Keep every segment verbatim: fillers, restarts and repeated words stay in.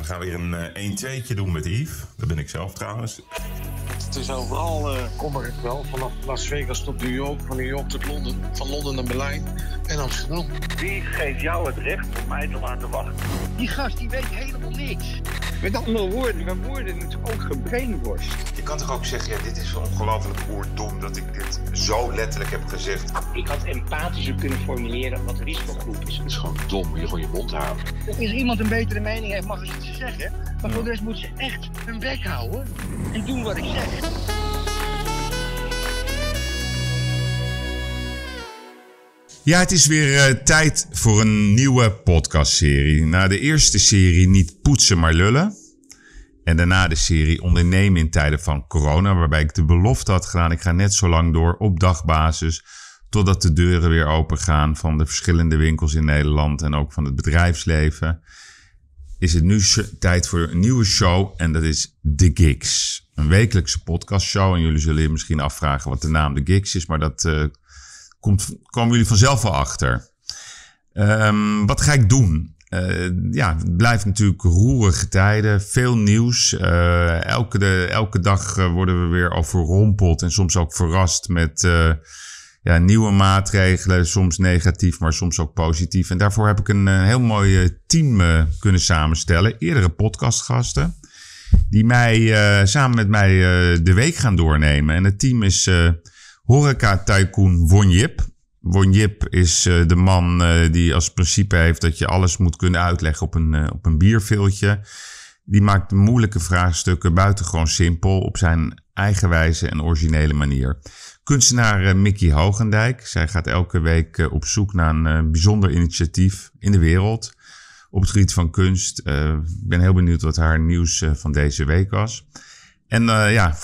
We gaan weer een een-tweetje doen met Yves. Dat ben ik zelf trouwens. Het is overal, uh, kom ik wel. Vanaf Las Vegas tot New York, van New York tot Londen. Van Londen naar Berlijn en Amsterdam. Wie geeft jou het recht om mij te laten wachten? Die gast die weet helemaal niks. Met andere woorden, we worden natuurlijk ook gebrainwashed. Je kan toch ook zeggen, ja, dit is ongelooflijk oerdom dat ik dit zo letterlijk heb gezegd. Ik had empathischer kunnen formuleren wat de risicogroep is. Het is gewoon dom, moet je gewoon je mond houden. Als iemand een betere mening heeft, mag ze iets zeggen. Maar voor de rest moet ze echt hun bek houden en doen wat ik zeg. Ja, het is weer uh, tijd voor een nieuwe podcastserie. Na de eerste serie Niet poetsen, maar lullen. En daarna de serie Ondernemen in tijden van corona. Waarbij ik de belofte had gedaan, ik ga net zo lang door op dagbasis. Totdat de deuren weer open gaan van de verschillende winkels in Nederland. En ook van het bedrijfsleven. Is het nu tijd voor een nieuwe show. En dat is The Gigs. Een wekelijkse podcastshow. En jullie zullen je misschien afvragen wat de naam The Gigs is. Maar dat... Uh, Komt, komen jullie vanzelf wel achter. Um, wat ga ik doen? Uh, ja, het blijft natuurlijk roerige tijden. Veel nieuws. Uh, elke, de, elke dag uh, worden we weer overrompeld. En soms ook verrast met uh, ja, nieuwe maatregelen. Soms negatief, maar soms ook positief. En daarvoor heb ik een, een heel mooi team uh, kunnen samenstellen. Eerdere podcastgasten. Die mij, uh, samen met mij uh, de week gaan doornemen. En het team is... Uh, Horeca-tycoon Won Jip. Won Jip is uh, de man uh, die als principe heeft dat je alles moet kunnen uitleggen op een, uh, op een bierveeltje. Die maakt moeilijke vraagstukken buitengewoon simpel op zijn eigenwijze en originele manier. Kunstenaar uh, Mickey Hoogendijk. Zij gaat elke week uh, op zoek naar een uh, bijzonder initiatief in de wereld op het gebied van kunst. Ik uh, ben heel benieuwd wat haar nieuws uh, van deze week was. En uh, ja,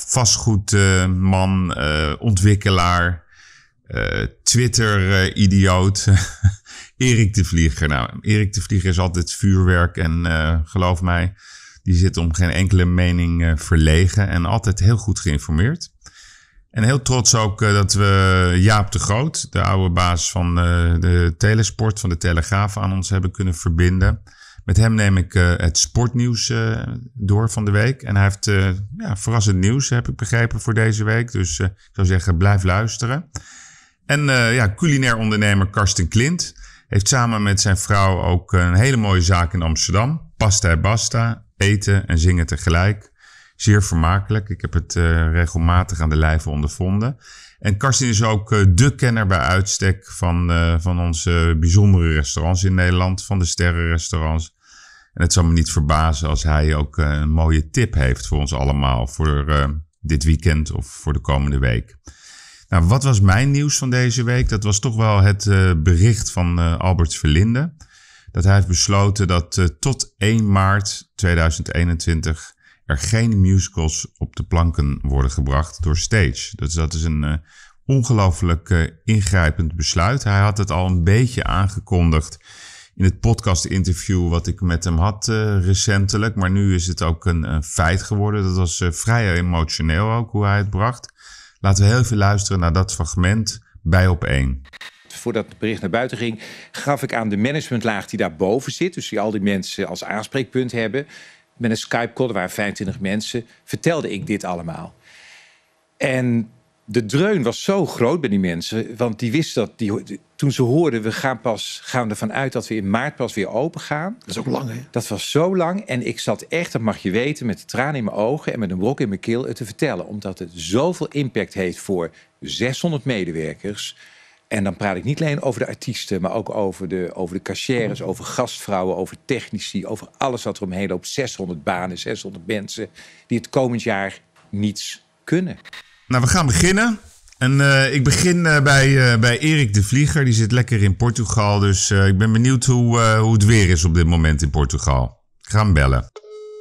vastgoedman, uh, uh, ontwikkelaar, uh, Twitter-idioot, uh, Erik de Vlieger. Nou, Erik de Vlieger is altijd vuurwerk en uh, geloof mij, die zit om geen enkele mening uh, verlegen en altijd heel goed geïnformeerd. En heel trots ook uh, dat we Jaap de Groot, de oude baas van uh, de Telesport, van de Telegraaf, aan ons hebben kunnen verbinden. Met hem neem ik uh, het sportnieuws uh, door van de week. En hij heeft uh, ja, verrassend nieuws, heb ik begrepen, voor deze week. Dus uh, ik zou zeggen, blijf luisteren. En uh, ja, culinair ondernemer Karsten Klint heeft samen met zijn vrouw ook een hele mooie zaak in Amsterdam. Pasta e Basta, eten en zingen tegelijk. Zeer vermakelijk. Ik heb het uh, regelmatig aan de lijve ondervonden. En Karsten is ook uh, de kenner bij uitstek van, uh, van onze bijzondere restaurants in Nederland. Van de sterrenrestaurants. En het zal me niet verbazen als hij ook uh, een mooie tip heeft voor ons allemaal. Voor uh, dit weekend of voor de komende week. Nou, wat was mijn nieuws van deze week? Dat was toch wel het uh, bericht van uh, Albert Verlinde. Dat hij heeft besloten dat uh, tot één maart tweeduizend eenentwintig... er geen musicals op de planken worden gebracht door Stage. Dus dat is een uh, ongelooflijk uh, ingrijpend besluit. Hij had het al een beetje aangekondigd in het podcast-interview wat ik met hem had uh, recentelijk. Maar nu is het ook een, een feit geworden. Dat was uh, vrij emotioneel ook, hoe hij het bracht. Laten we heel even luisteren naar dat fragment bij Op één. Voordat het bericht naar buiten ging, gaf ik aan de managementlaag die daarboven zit, dus die al die mensen als aanspreekpunt hebben, met een Skype-call, er waren vijfentwintig mensen, vertelde ik dit allemaal. En de dreun was zo groot bij die mensen, want die wisten dat, die, toen ze hoorden, we gaan pas, gaan ervan uit dat we in maart pas weer open gaan. Dat is ook lang, hè? Dat was zo lang en ik zat echt, dat mag je weten, met de tranen in mijn ogen en met een brok in mijn keel het te vertellen. Omdat het zoveel impact heeft voor zeshonderd medewerkers. En dan praat ik niet alleen over de artiesten, maar ook over de, over de cashiers, over gastvrouwen, over technici, over alles wat er omheen loopt. zeshonderd banen, zeshonderd mensen die het komend jaar niets kunnen. Nou, we gaan beginnen. En uh, ik begin uh, bij, uh, bij Erik de Vlieger. Die zit lekker in Portugal. Dus uh, ik ben benieuwd hoe, uh, hoe het weer is op dit moment in Portugal. Ik ga hem bellen.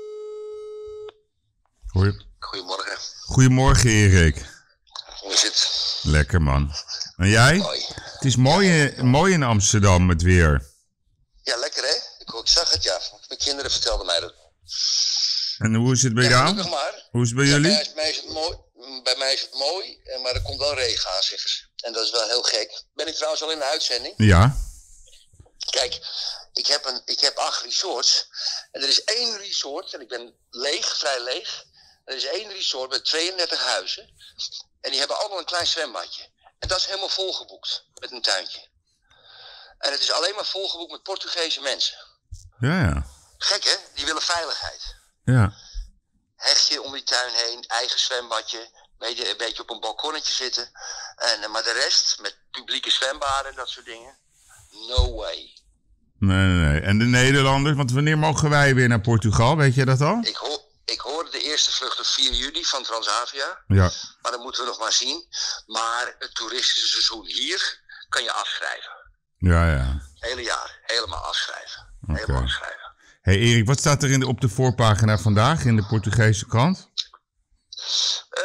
Goeie... Goedemorgen. Goedemorgen, Erik. Hoe is het? Lekker, man. En jij? Mooi. Het is mooi, mooi in Amsterdam, het weer. Ja, lekker hè? Ik, ik zag het, ja. Mijn kinderen vertelden mij dat. En hoe is het bij ja, jou? Gelukkig maar. Hoe is het bij ja, jullie? Bij mij is, mij is het mooi, bij mij is het mooi, maar er komt wel regen aan, zeggen ze. En dat is wel heel gek. Ben ik trouwens al in de uitzending? Ja. Kijk, ik heb, een, ik heb acht resorts. En er is één resort, en ik ben leeg, vrij leeg. Er is één resort met tweeëndertig huizen. En die hebben allemaal een klein zwembadje. En dat is helemaal volgeboekt met een tuintje. En het is alleen maar volgeboekt met Portugese mensen. Ja, ja. Gek hè? Die willen veiligheid. Ja. Hegje om die tuin heen, eigen zwembadje. Een beetje op een balkonnetje zitten. En, maar de rest, met publieke zwembaden en dat soort dingen. No way. Nee, nee, nee. En de Nederlanders, want wanneer mogen wij weer naar Portugal? Weet je dat al? Ik, hoor, ik hoorde de eerste vlucht op vier juli van Transavia. Ja. Maar dat moeten we nog maar zien. Maar het toeristische seizoen hier kan je afschrijven. Ja, ja. Hele jaar, helemaal afschrijven. Okay. Helemaal afschrijven. Hey Erik, wat staat er in de, op de voorpagina vandaag in de Portugese krant? Uh,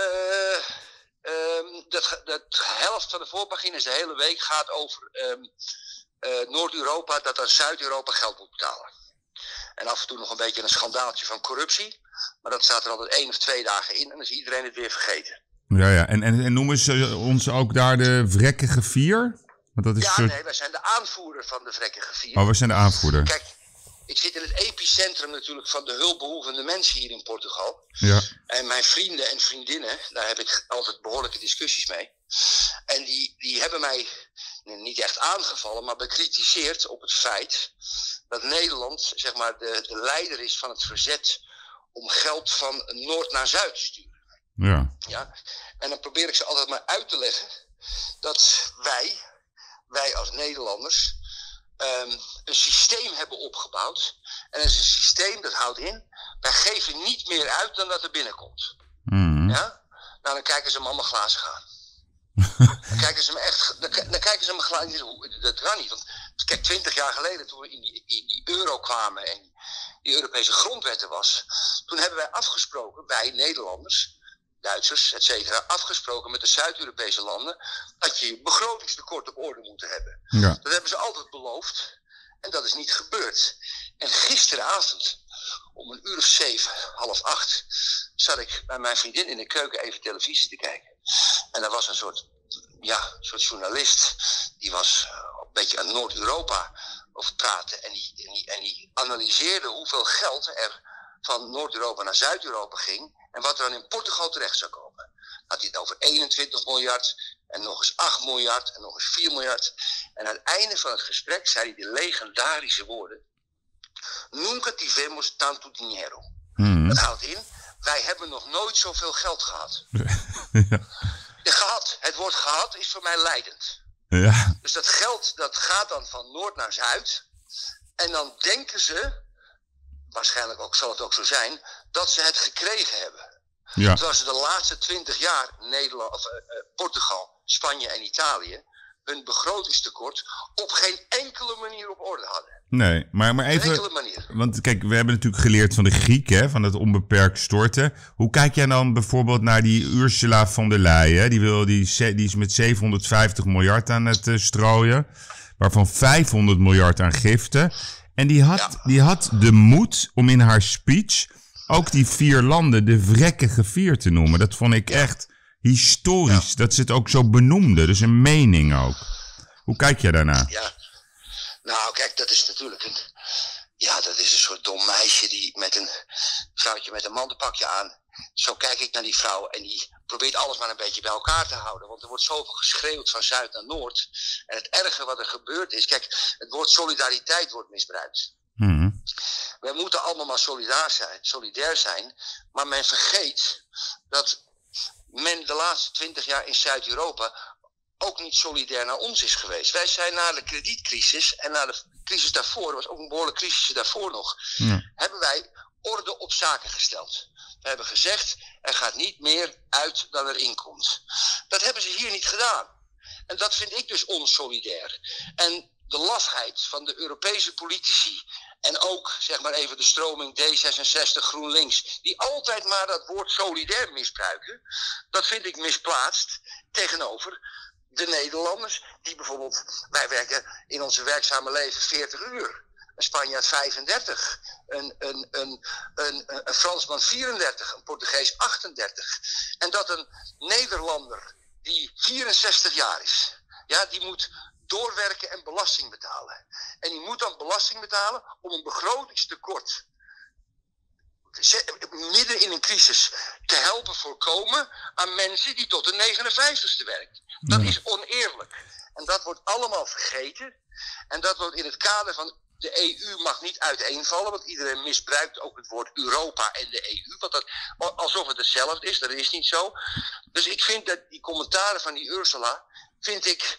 um, dat, dat helft van de voorpagina's de hele week gaat over um, uh, Noord-Europa dat aan Zuid-Europa geld moet betalen. En af en toe nog een beetje een schandaaltje van corruptie. Maar dat staat er altijd één of twee dagen in en dan is iedereen het weer vergeten. Ja, ja. En, en, en noemen ze ons ook daar de vrekkige vier? Want dat is ja, soort... nee, wij zijn de aanvoerder van de vrekkige vier. Oh, wij zijn de aanvoerder. Kijk, ik zit in het epicentrum natuurlijk van de hulpbehoevende mensen hier in Portugal. Ja. En mijn vrienden en vriendinnen, daar heb ik altijd behoorlijke discussies mee. En die, die hebben mij niet echt aangevallen, maar bekritiseerd op het feit dat Nederland zeg maar de, de leider is van het verzet om geld van Noord naar Zuid te sturen. Ja. Ja? En dan probeer ik ze altijd maar uit te leggen dat wij, wij als Nederlanders, um, een systeem hebben opgebouwd. En dat is een systeem dat houdt in, wij geven niet meer uit dan dat er binnenkomt. Mm. Ja? Nou, dan kijken ze me allemaal glazen gaan. Dan kijken ze me echt, dan, dan kijken ze me glazen, dat kan niet. Want kijk, twintig jaar geleden toen we in die, in die euro kwamen en die Europese grondwetten was, toen hebben wij afgesproken, wij Nederlanders, Duitsers, et cetera, afgesproken met de Zuid-Europese landen, dat je je begrotingstekort op orde moet hebben. Ja. Dat hebben ze altijd beloofd en dat is niet gebeurd. En gisteravond, om een uur of zeven, half acht, zat ik bij mijn vriendin in de keuken even televisie te kijken. En daar was een soort, ja, een soort journalist, die was een beetje aan Noord-Europa over praten. En die, en, die, en die analyseerde hoeveel geld er van Noord-Europa naar Zuid-Europa ging en wat er dan in Portugal terecht zou komen. Had hij het over eenentwintig miljard en nog eens acht miljard en nog eens vier miljard. En aan het einde van het gesprek zei hij de legendarische woorden: Nunca tivemos tanto dinheiro. Mm. Dat houdt in, wij hebben nog nooit zoveel geld gehad. Ja. De gehad, het woord gehad is voor mij leidend. Ja. Dus dat geld dat gaat dan van Noord naar Zuid. En dan denken ze, waarschijnlijk ook, zal het ook zo zijn, dat ze het gekregen hebben. Ja. Terwijl ze de laatste twintig jaar Nederland, of, uh, Portugal, Spanje en Italië hun begrotingstekort op geen enkele manier op orde hadden. Nee, maar, maar even... Geen enkele manier. Want kijk, we hebben natuurlijk geleerd van de Grieken, hè, van het onbeperkt storten. Hoe kijk jij dan bijvoorbeeld naar die Ursula von der Leyen? Die, wil, die, die is met zevenhonderdvijftig miljard aan het uh, strooien, waarvan vijfhonderd miljard aan giften. En die had, ja. die had de moed om in haar speech ook die vier landen de vrekkige vier te noemen. Dat vond ik echt historisch, ja. dat ze het ook zo benoemde. Dus een mening ook. Hoe kijk jij daarna? Ja, nou kijk, dat is natuurlijk een, ja, dat is een soort dom meisje die met een vrouwtje met een mantelpakje aan. Zo kijk ik naar die vrouw en die probeert alles maar een beetje bij elkaar te houden. Want er wordt zoveel geschreeuwd van Zuid naar Noord. En het erge wat er gebeurd is, kijk, het woord solidariteit wordt misbruikt. Mm-hmm. We moeten allemaal maar solidair zijn, solidair zijn, maar men vergeet dat men de laatste twintig jaar in Zuid-Europa ook niet solidair naar ons is geweest. Wij zijn na de kredietcrisis en na de crisis daarvoor, er was ook een behoorlijke crisis daarvoor nog, ja. hebben wij orde op zaken gesteld. We hebben gezegd, er gaat niet meer uit dan er inkomt. Dat hebben ze hier niet gedaan. En dat vind ik dus onsolidair. En de lafheid van de Europese politici en ook, zeg maar even, de stroming D zesenzestig GroenLinks, die altijd maar dat woord solidair misbruiken, dat vind ik misplaatst tegenover de Nederlanders, die bijvoorbeeld, wij werken in onze werkzame leven veertig uur. Een Spanjaard vijfendertig, een, een, een, een, een Fransman vierendertig, een Portugees achtendertig. En dat een Nederlander die vierenzestig jaar is, ja, die moet doorwerken en belasting betalen. En die moet dan belasting betalen om een begrotingstekort midden in een crisis te helpen voorkomen aan mensen die tot de negenenvijftigste werken. Dat is oneerlijk. En dat wordt allemaal vergeten. En dat wordt in het kader van de E U mag niet uiteenvallen, want iedereen misbruikt ook het woord Europa en de E U, want dat, alsof het hetzelfde is, dat is niet zo. Dus ik vind dat die commentaren van die Ursula, vind ik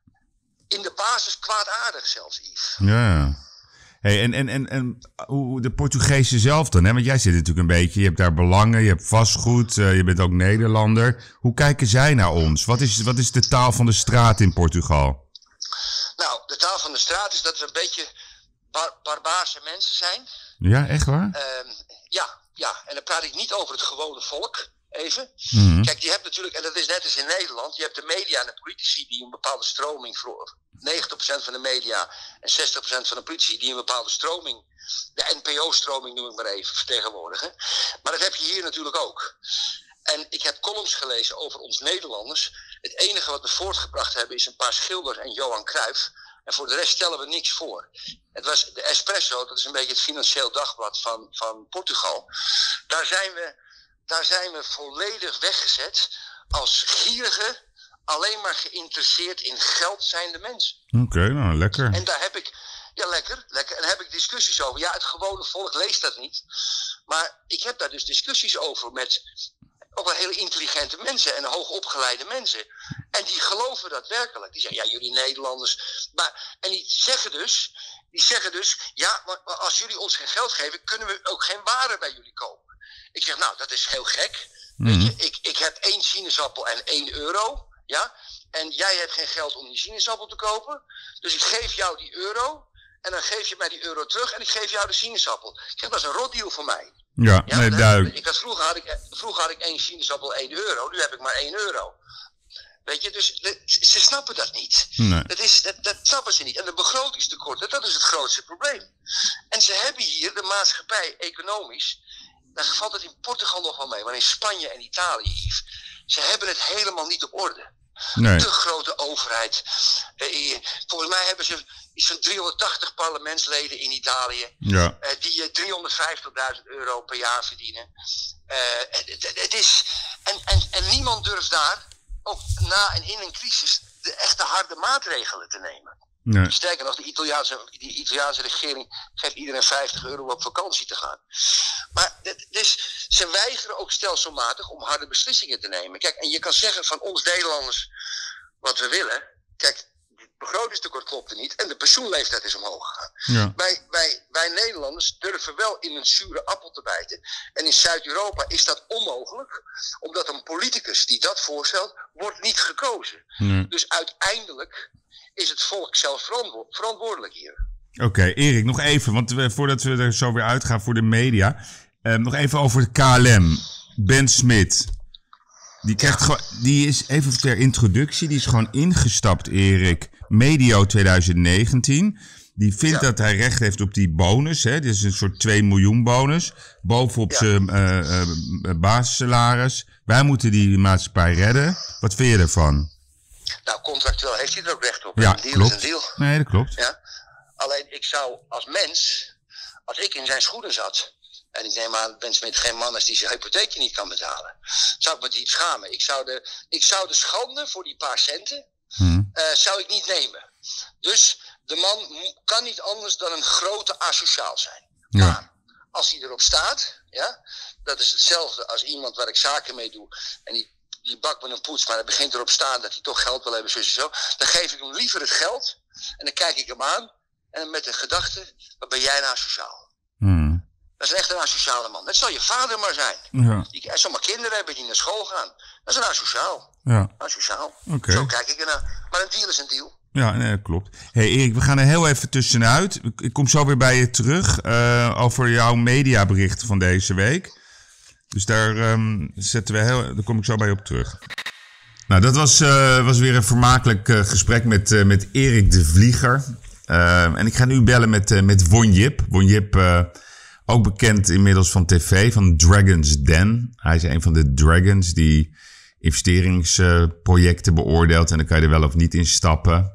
in de basis kwaadaardig zelfs, Yves. Ja. Hey, en, en, en, en hoe de Portugezen zelf dan, hè? Want jij zit natuurlijk een beetje, je hebt daar belangen, je hebt vastgoed, uh, je bent ook Nederlander. Hoe kijken zij naar ons? Wat is, wat is de taal van de straat in Portugal? Nou, de taal van de straat is dat we een beetje bar- barbaarse mensen zijn. Ja, echt waar? Uh, ja, ja, en dan praat ik niet over het gewone volk, even. Mm-hmm. Kijk, je hebt natuurlijk, en dat is net als in Nederland, je hebt de media en de politici die een bepaalde stroming, voor negentig procent van de media en zestig procent van de politici die een bepaalde stroming, de N P O-stroming noem ik maar even, vertegenwoordigen. Maar dat heb je hier natuurlijk ook. En ik heb columns gelezen over ons Nederlanders. Het enige wat we voortgebracht hebben is een paar schilders en Johan Cruijff. En voor de rest stellen we niks voor. Het was de Expresso, dat is een beetje het Financieel Dagblad van, van Portugal. Daar zijn, we, daar zijn we volledig weggezet als gierige, alleen maar geïnteresseerd in geld zijnde mensen. Oké, okay, nou lekker. En daar heb ik, ja lekker, lekker. En daar heb ik discussies over. Ja, het gewone volk leest dat niet. Maar ik heb daar dus discussies over met ook wel hele intelligente mensen en hoogopgeleide mensen. En die geloven dat werkelijk. Die zeggen, ja, jullie Nederlanders. Maar, en die zeggen dus, die zeggen dus, ja, maar als jullie ons geen geld geven, kunnen we ook geen waren bij jullie kopen. Ik zeg, nou, dat is heel gek. Mm-hmm. Weet je, ik, ik heb één sinaasappel en één euro. Ja? En jij hebt geen geld om die sinaasappel te kopen. Dus ik geef jou die euro. En dan geef je mij die euro terug en ik geef jou de sinaasappel. Ik zeg, dat is een rotdeal voor mij. Ja, ja nee, duidelijk. Ik had, vroeger, had ik, vroeger had ik één sinaasappel één euro. Nu heb ik maar één euro. Weet je, dus de, ze snappen dat niet. Nee. Dat, is, dat, dat snappen ze niet. En de begrotingstekorten, dat is het grootste probleem. En ze hebben hier de maatschappij economisch. Daar valt het in Portugal nog wel mee. Maar in Spanje en Italië, Yves, ze hebben het helemaal niet op orde. Nee. Te grote overheid. Uh, volgens mij hebben ze iets van driehonderdtachtig parlementsleden in Italië. Ja. Uh, die uh, driehonderdvijftigduizend euro per jaar verdienen. Uh, het, het is, en, en, en niemand durft daar, ook na en in een crisis, de echte harde maatregelen te nemen. Nee. Sterker nog, de Italiaanse, die Italiaanse regering geeft iedereen vijftig euro om op vakantie te gaan. Maar dus, ze weigeren ook stelselmatig om harde beslissingen te nemen. Kijk, en je kan zeggen van ons Nederlanders wat we willen. Kijk, het begrotingstekort klopte niet en de pensioenleeftijd is omhoog gegaan. Ja. Wij, wij, wij Nederlanders durven wel in een zure appel te bijten. En in Zuid-Europa is dat onmogelijk, omdat een politicus die dat voorstelt, wordt niet gekozen. Nee. Dus uiteindelijk is het volk zelf verantwo- verantwoordelijk hier. Oké, okay, Erik, nog even, want we, voordat we er zo weer uitgaan voor de media, eh, nog even over de K L M. Ben Smit, die, krijgt ja. gewoon, die is even ter introductie, die is gewoon ingestapt, Erik, medio twintig negentien. Die vindt ja. dat hij recht heeft op die bonus, hè? Dit is een soort twee miljoen bonus, bovenop ja. zijn uh, uh, basissalaris. Wij moeten die maatschappij redden. Wat vind je ervan? Nou, contractueel heeft hij er ook recht op. Ja, een deal klopt. is een deal. Nee, dat klopt. Ja? Alleen ik zou als mens, als ik in zijn schoenen zat, en ik neem aan, Ben Smit geen man is die zijn hypotheekje niet kan betalen, zou ik me diep schamen. Ik zou de, ik zou de schande voor die paar centen, hmm. uh, zou ik niet nemen. Dus de man kan niet anders dan een grote asociaal zijn. Ja. Maar als hij erop staat, ja, dat is hetzelfde als iemand waar ik zaken mee doe, en die die bakt met een poets, maar het begint erop staan dat hij toch geld wil hebben, zo en zo. Dan geef ik hem liever het geld en dan kijk ik hem aan en met de gedachte, wat ben jij nou asociaal? Hmm. Dat is echt een asociale man. Dat zal je vader maar zijn. Ja. Die, sommige kinderen hebben die naar school gaan. Dat is een asociaal. Ja. Asociaal. Okay. Zo kijk ik ernaar. Maar een deal is een deal. Ja, nee, dat klopt. Hey Erik, we gaan er heel even tussenuit. Ik kom zo weer bij je terug uh, over jouw mediaberichten van deze week. Dus daar, um, zetten we heel, daar kom ik zo bij op terug. Nou, dat was, uh, was weer een vermakelijk uh, gesprek met, uh, met Erik de Vlieger. Uh, en ik ga nu bellen met, uh, met Won Jip. Won Jip, uh, ook bekend inmiddels van tv, van Dragons Den. Hij is een van de Dragons die investeringsprojecten uh, beoordeelt. En dan kan je er wel of niet in stappen.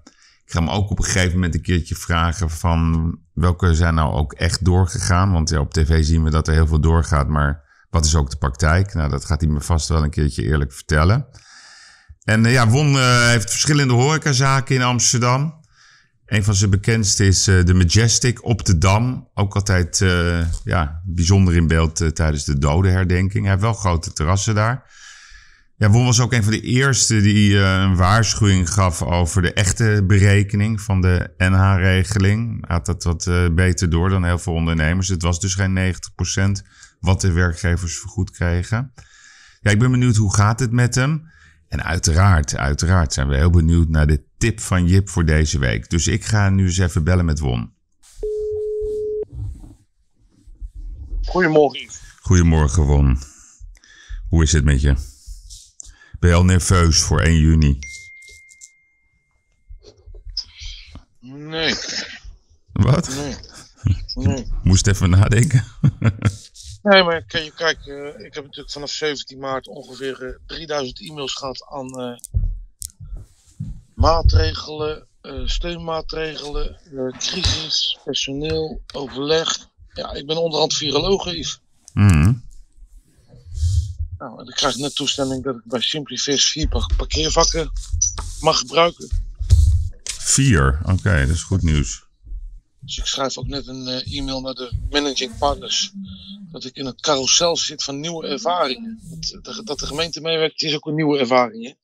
Ik ga hem ook op een gegeven moment een keertje vragen van welke zijn nou ook echt doorgegaan. Want ja, op tv zien we dat er heel veel doorgaat, maar wat is ook de praktijk? Nou, dat gaat hij me vast wel een keertje eerlijk vertellen. En uh, ja, Won uh, heeft verschillende horecazaken in Amsterdam. Een van zijn bekendste is uh, de Majestic op de Dam. Ook altijd uh, ja, bijzonder in beeld uh, tijdens de dodenherdenking. Hij heeft wel grote terrassen daar. Ja, Won was ook een van de eerste die uh, een waarschuwing gaf over de echte berekening van de N H-regeling. Hij had dat wat uh, beter door dan heel veel ondernemers. Het was dus geen negentig procent wat de werkgevers vergoed kregen. Ja, ik ben benieuwd hoe gaat het met hem. En uiteraard, uiteraard zijn we heel benieuwd naar de tip van Jip voor deze week. Dus ik ga nu eens even bellen met Won. Goedemorgen, Yves. Goedemorgen, Won. Hoe is het met je? Ben je al nerveus voor één juni? Nee. Wat? Nee. Nee. Moest even nadenken. Nee, maar kijk, kijk uh, ik heb natuurlijk vanaf zeventien maart ongeveer uh, drieduizend e-mails gehad aan uh, maatregelen, uh, steunmaatregelen, uh, crisis, personeel, overleg. Ja, ik ben onderhand viroloog, Yves. Mm. Nou, en ik krijg net toestemming dat ik bij Simplivis vier parkeervakken mag gebruiken. Vier? Oké, okay, dat is goed nieuws. Dus ik schrijf ook net een uh, e-mail naar de managing partners. Dat ik in een carousel zit van nieuwe ervaringen. Dat de, dat de gemeente meewerkt is ook een nieuwe ervaring, hè?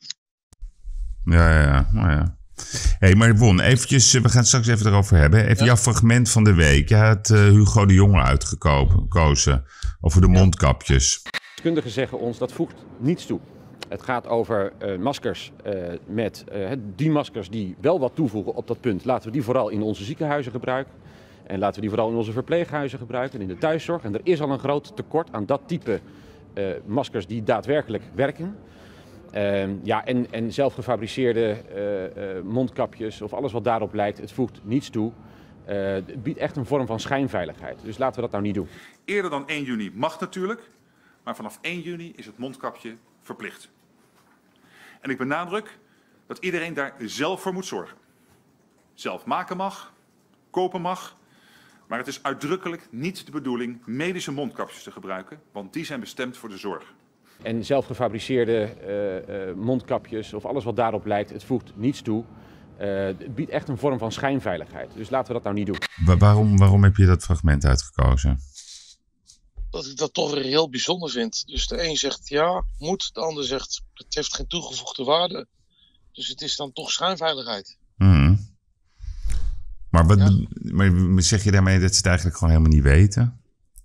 Ja, ja, ja. Nou ja. Hé, hey, maar Won, eventjes, we gaan het straks even erover hebben. Even ja. Jouw fragment van de week. Je had uh, Hugo de Jonge uitgekozen over de mondkapjes. Deskundigen zeggen ons dat voegt niets toe. Het gaat over uh, maskers uh, met uh, die maskers die wel wat toevoegen op dat punt. Laten we die vooral in onze ziekenhuizen gebruiken. En laten we die vooral in onze verpleeghuizen gebruiken en in de thuiszorg. En er is al een groot tekort aan dat type uh, maskers die daadwerkelijk werken. Uh, ja, en, en zelf gefabriceerde uh, uh, mondkapjes of alles wat daarop lijkt, het voegt niets toe. Uh, het biedt echt een vorm van schijnveiligheid. Dus laten we dat nou niet doen. Eerder dan één juni mag natuurlijk, maar vanaf één juni is het mondkapje verplicht. En ik benadruk dat iedereen daar zelf voor moet zorgen. Zelf maken mag, kopen mag, maar het is uitdrukkelijk niet de bedoeling medische mondkapjes te gebruiken, want die zijn bestemd voor de zorg. En zelf gefabriceerde uh, uh, mondkapjes of alles wat daarop lijkt, het voegt niets toe. Uh, het biedt echt een vorm van schijnveiligheid. Dus laten we dat nou niet doen. Wa- waarom, waarom heb je dat fragment uitgekozen? Dat ik dat toch weer heel bijzonder vind. Dus de een zegt ja, moet. De ander zegt het heeft geen toegevoegde waarde. Dus het is dan toch schijnveiligheid. Hmm. Maar, wat, ja. maar zeg je daarmee dat ze het eigenlijk gewoon helemaal niet weten?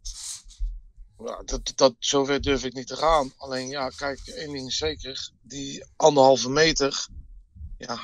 Ja, dat, dat, zover durf ik niet te gaan. Alleen ja, kijk, één ding is zeker. Die anderhalve meter. Ja.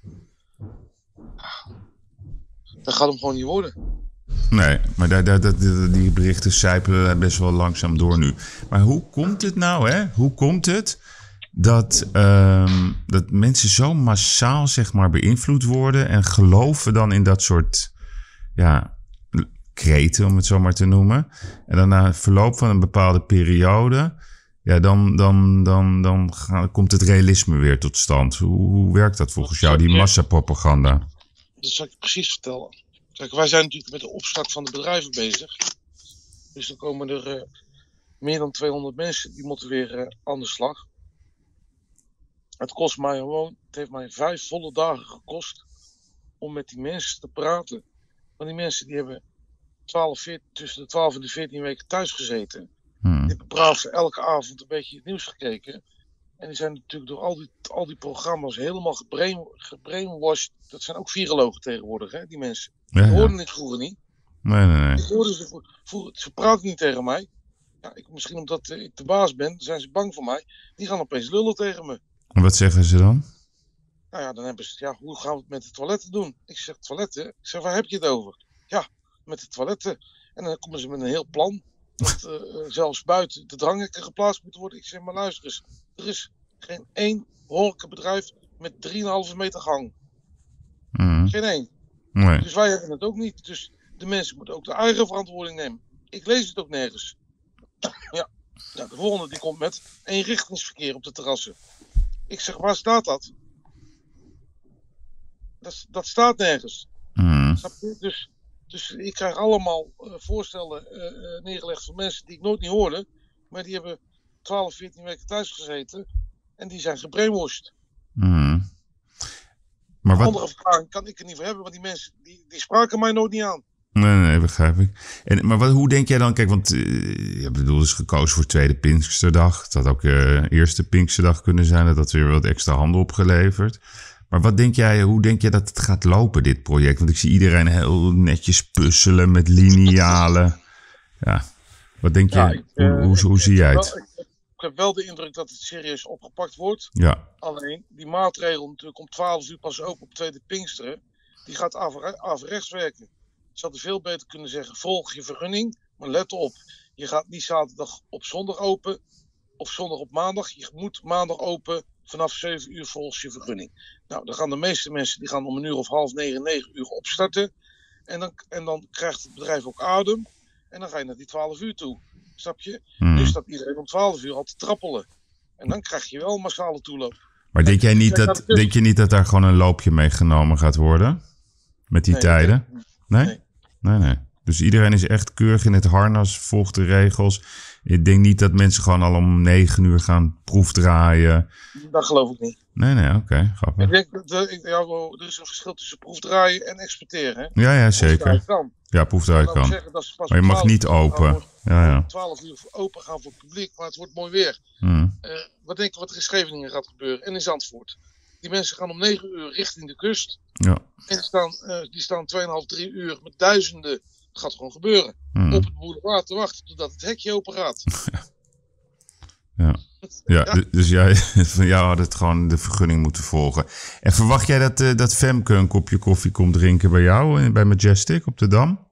Dat gaat hem gewoon niet worden. Nee, maar daar, daar, dat, die berichten sijpelen best wel langzaam door nu. Maar hoe komt het nou, hè? Hoe komt het dat, um, dat mensen zo massaal, zeg maar, beïnvloed worden en geloven dan in dat soort, ja, kreten, om het zo maar te noemen. En dan na verloop van een bepaalde periode, ja, dan, dan, dan, dan gaat, komt het realisme weer tot stand. Hoe, hoe werkt dat volgens jou, die massapropaganda? Dat zal ik je precies vertellen. Kijk, wij zijn natuurlijk met de opstart van de bedrijven bezig. Dus dan komen er uh, meer dan tweehonderd mensen die moeten weer uh, aan de slag. Het kost mij gewoon, het heeft mij vijf volle dagen gekost om met die mensen te praten. Want die mensen die hebben twaalf, veertien, tussen de twaalf en de veertien weken thuis gezeten. Hmm. Die hebben braaf elke avond een beetje het nieuws gekeken. En die zijn natuurlijk door al die, al die programma's helemaal gebrain, gebrainwashed. Dat zijn ook virologen tegenwoordig, hè, die mensen. Ja, die ja. hoorden ik vroeger niet. Nee, nee, nee. Ik hoorde ze, vroeger, ze praten niet tegen mij. Ja, ik, misschien omdat ik de baas ben, zijn ze bang voor mij. Die gaan opeens lullen tegen me. En wat zeggen ze dan? Nou ja, dan hebben ze, ja, hoe gaan we het met de toiletten doen? Ik zeg, toiletten? Ik zeg, waar heb je het over? Ja, met de toiletten. En dan komen ze met een heel plan. Dat uh, zelfs buiten de dranghekken geplaatst moeten worden. Ik zeg, maar luister eens. Er is geen één horecabedrijf met drieënhalve meter gang. Mm. Geen één. Nee. Dus wij hebben het ook niet. Dus de mensen moeten ook de eigen verantwoording nemen. Ik lees het ook nergens. Ja, ja de volgende die komt met eenrichtingsverkeer op de terrassen. Ik zeg, waar staat dat? Dat, dat staat nergens. Mm. Snap je? Dus, dus ik krijg allemaal uh, voorstellen uh, uh, neergelegd van mensen die ik nooit niet hoorde. Maar die hebben twaalf, veertien weken thuis gezeten. En die zijn gebrainwashed. Mm. Maar wat... Andere verklaring kan ik er niet voor hebben. Want die mensen die, die spraken mij nooit niet aan. Nee, nee, begrijp ik. En, maar wat, hoe denk jij dan? Kijk, want uh, je bedoel, is gekozen voor tweede Pinksterdag. Het had ook uh, eerste Pinksterdag kunnen zijn. Dat had weer wat extra handen opgeleverd. Maar wat denk jij, hoe denk jij dat het gaat lopen, dit project? Want ik zie iedereen heel netjes puzzelen met linealen. Ja, wat denk je? Ja, ik, uh, hoe hoe, ik, hoe ik, zie jij wel, het? ik, ik heb wel de indruk dat het serieus opgepakt wordt. Ja. Alleen, die maatregel natuurlijk om twaalf uur pas open op tweede Pinksteren, die gaat aver, averechts werken. Je zou veel beter kunnen zeggen, volg je vergunning, maar let op. Je gaat niet zaterdag op zondag open, of zondag op maandag. Je moet maandag open, vanaf zeven uur volgens je vergunning. Nou, dan gaan de meeste mensen, die gaan om een uur of half negen, negen uur opstarten. En dan, en dan krijgt het bedrijf ook adem. En dan ga je naar die twaalf uur toe. Snap je? Hmm. Nu staat iedereen om twaalf uur al te trappelen. En dan krijg je wel massale toeloop. Maar denk jij niet Kijk, dat, dat is- denk je niet dat daar gewoon een loopje mee genomen gaat worden? Met die Nee, tijden? nee. Nee? Nee. Nee, nee. Dus iedereen is echt keurig in het harnas, volgt de regels. Ik denk niet dat mensen gewoon al om negen uur gaan proefdraaien. Dat geloof ik niet. Nee, nee, oké, okay, Ik grappig. denk dat eh, ik- ja, wel, er is een verschil tussen proefdraaien en exporteren. Hè? Ja, ja, Proefdraaien zeker. kan. Ja, proefdraaien Laten we kan. zeggen dat ze pas Maar je om mag twaalf niet uur open. gaan voor- Ja, ja. om twaalf uur open gaan voor het publiek, maar het wordt mooi weer. Hmm. Uh, wat denk je wat er in Scheveningen gaat gebeuren en in Zandvoort? Die mensen gaan om negen uur richting de kust. Ja. En die staan, uh, die staan tweeënhalf, drie uur met duizenden. Dat gaat gewoon gebeuren. Hmm. Op het boulevard te wachten totdat het hekje open gaat. Ja. Ja, Ja. d- dus jij, van jou had het gewoon de vergunning moeten volgen. En verwacht jij dat, uh, dat Femke een kopje koffie komt drinken bij jou, in- bij Majestic op de Dam?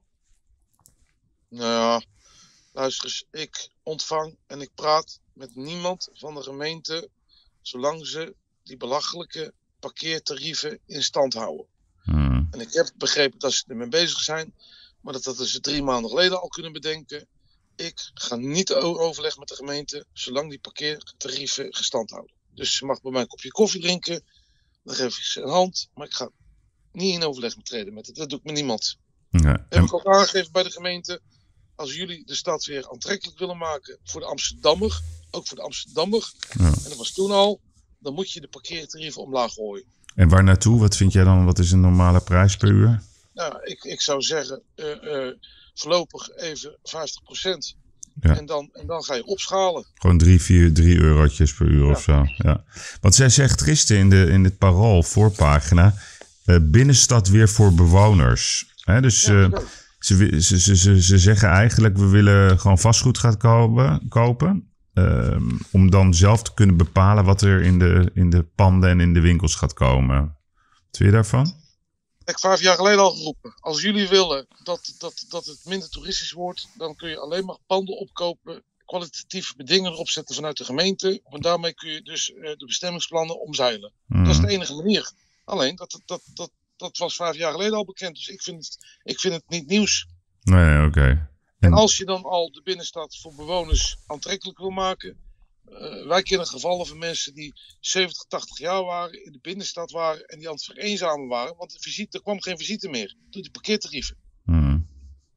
Nou ja, luister eens. Ik ontvang en ik praat met niemand van de gemeente. Zolang ze die belachelijke parkeertarieven in stand houden. Hmm. En ik heb begrepen dat ze ermee bezig zijn. Maar dat hadden ze drie maanden geleden al kunnen bedenken. Ik ga niet o- overleggen met de gemeente. Zolang die parkeertarieven gestand houden. Dus ze mag bij mij een kopje koffie drinken. Dan geef ik ze een hand. Maar ik ga niet in overleg met treden met het. Dat doe ik met niemand. Ja. Heb En, ik ook aangegeven bij de gemeente. Als jullie de stad weer aantrekkelijk willen maken voor de Amsterdammer. Ook voor de Amsterdammer. Ja. En dat was toen al. Dan moet je de parkeertarieven omlaag gooien. en waar naartoe? Wat vind jij dan, wat is een normale prijs per uur? Nou, ik, ik zou zeggen, uh, uh, voorlopig even vijftig procent. Ja. En, dan, en dan ga je opschalen. Gewoon drie, vier, drie eurotjes per uur Ja. of zo. Ja. Want zij zegt gisteren in, de, in het Parool voorpagina, uh, binnenstad weer voor bewoners. Hè, dus Ja, uh, leuk. ze, wi- ze, ze, ze, ze zeggen eigenlijk, we willen gewoon vastgoed gaan kopen. kopen um, om dan zelf te kunnen bepalen wat er in de, in de panden en in de winkels gaat komen. Wat vind je daarvan? Ik heb vijf jaar geleden al geroepen. Als jullie willen dat, dat, dat het minder toeristisch wordt, dan kun je alleen maar panden opkopen, kwalitatieve bedingen erop zetten vanuit de gemeente. En daarmee kun je dus uh, de bestemmingsplannen omzeilen. Hmm. Dat is de enige manier. Alleen, dat, dat, dat, dat was vijf jaar geleden al bekend. Dus ik vind het, ik vind het niet nieuws. Nee, oké. Okay. En als je dan al de binnenstad voor bewoners aantrekkelijk wil maken. Uh, wij kennen gevallen van mensen die zeventig, tachtig jaar waren, in de binnenstad waren en die aan het vereenzamen waren. Want de visite, er kwam geen visite meer door die parkeertarieven. Hmm.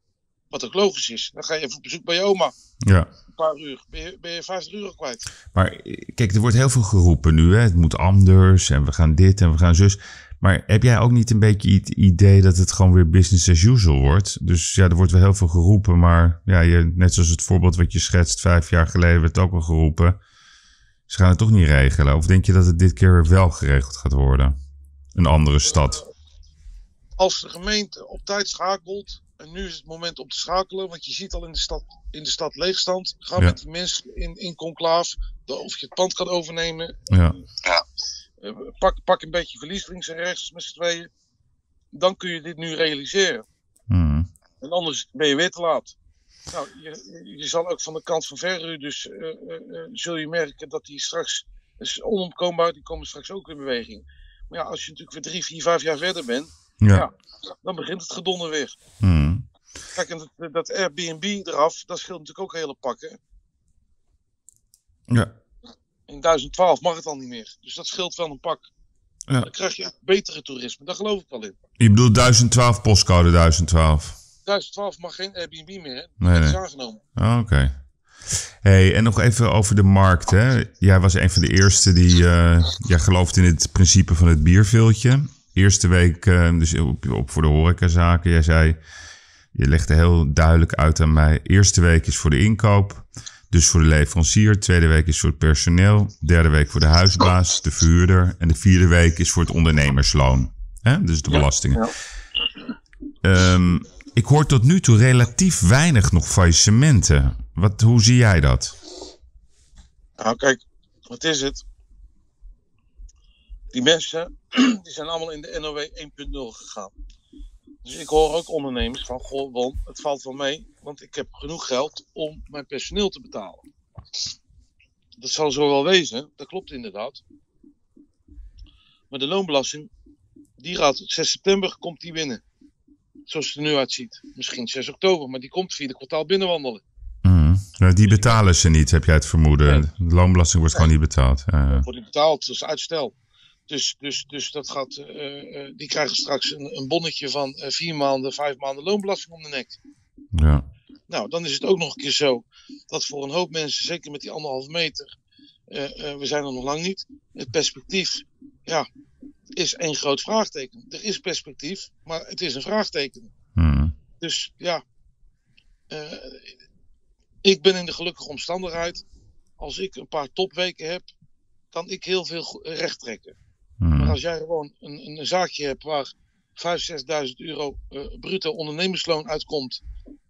Wat ook logisch is. Dan ga je even op bezoek bij je oma. Ja. Een paar uur. Ben je, ben je vijftig euro kwijt. Maar kijk, er wordt heel veel geroepen nu. Hè? Het moet anders en we gaan dit en we gaan zus. Maar heb jij ook niet een beetje het idee dat het gewoon weer business as usual wordt? Dus ja, er wordt wel heel veel geroepen. Maar ja, je, net zoals het voorbeeld wat je schetst, vijf jaar geleden werd ook al geroepen. Ze gaan het toch niet regelen? Of denk je dat het dit keer wel geregeld gaat worden? Een andere stad. Als de gemeente op tijd schakelt. En nu is het moment om te schakelen. Want je ziet al in de stad, in de stad leegstand. Ga Ja. met die mensen in, in conclaaf. Of je het pand kan overnemen. Ja. Ja. Uh, pak, pak een beetje verlies links en rechts met z'n tweeën. Dan kun je dit nu realiseren. Hmm. En anders ben je weer te laat. Nou, je, je zal ook van de kant van Verru, dus uh, uh, uh, zul je merken dat die straks, dat is onontkoombaar, die komen straks ook in beweging. Maar ja, als je natuurlijk weer drie, vier, vijf jaar verder bent, Ja. ja, dan begint het gedonder weer. Hmm. Kijk, en dat, dat Airbnb eraf, dat scheelt natuurlijk ook hele pakken. Ja. In duizend twaalf mag het al niet meer, dus dat scheelt wel een pak. Ja. Dan krijg je betere toerisme. Daar geloof ik wel in. Je bedoelt duizend twaalf, postcode duizend twaalf? duizend twaalf mag geen Airbnb meer, hè? Nee, dat is nee. aangenomen. Oh, Oké. Okay. Hey, en nog even over de markt. Hè? Jij was een van de eerste die... Uh, jij gelooft in het principe van het bierveeltje. Eerste week, uh, dus op, op voor de horecazaken. Jij zei... Je legde heel duidelijk uit aan mij. Eerste week is voor de inkoop. Dus voor de leverancier. Tweede week is voor het personeel. Derde week voor de huisbaas, de verhuurder. En de vierde week is voor het ondernemersloon. Hè? Dus de belastingen. Ja. Um, ik hoor tot nu toe relatief weinig nog faillissementen. Wat, hoe zie jij dat? Nou kijk, wat is het? Die mensen, die zijn allemaal in de N O W één punt nul gegaan. Dus ik hoor ook ondernemers van, goh, Won, het valt wel mee, want ik heb genoeg geld om mijn personeel te betalen. Dat zal zo wel wezen, dat klopt inderdaad. Maar de loonbelasting, die gaat zes september, komt die binnen. Zoals het er nu uitziet. Misschien zes oktober, maar die komt vierde kwartaal binnenwandelen. Mm. Nou, die betalen ze niet, heb jij het vermoeden. Nee. De loonbelasting wordt nee. gewoon niet betaald. Uh. Wordt niet betaald, dat is uitstel. Dus, dus, dus dat gaat, uh, uh, die krijgen straks een, een bonnetje van uh, vier maanden, vijf maanden loonbelasting om de nek. Ja. Nou, dan is het ook nog een keer zo dat voor een hoop mensen, zeker met die anderhalve meter, uh, uh, we zijn er nog lang niet. Het perspectief, ja, is één groot vraagteken. Er is perspectief, maar het is een vraagteken. Hmm. Dus ja, uh, ik ben in de gelukkige omstandigheid. Als ik een paar topweken heb, kan ik heel veel recht trekken. Hmm. Maar als jij gewoon een, een zaakje hebt waar vijfduizend, zesduizend euro uh, bruto ondernemersloon uitkomt.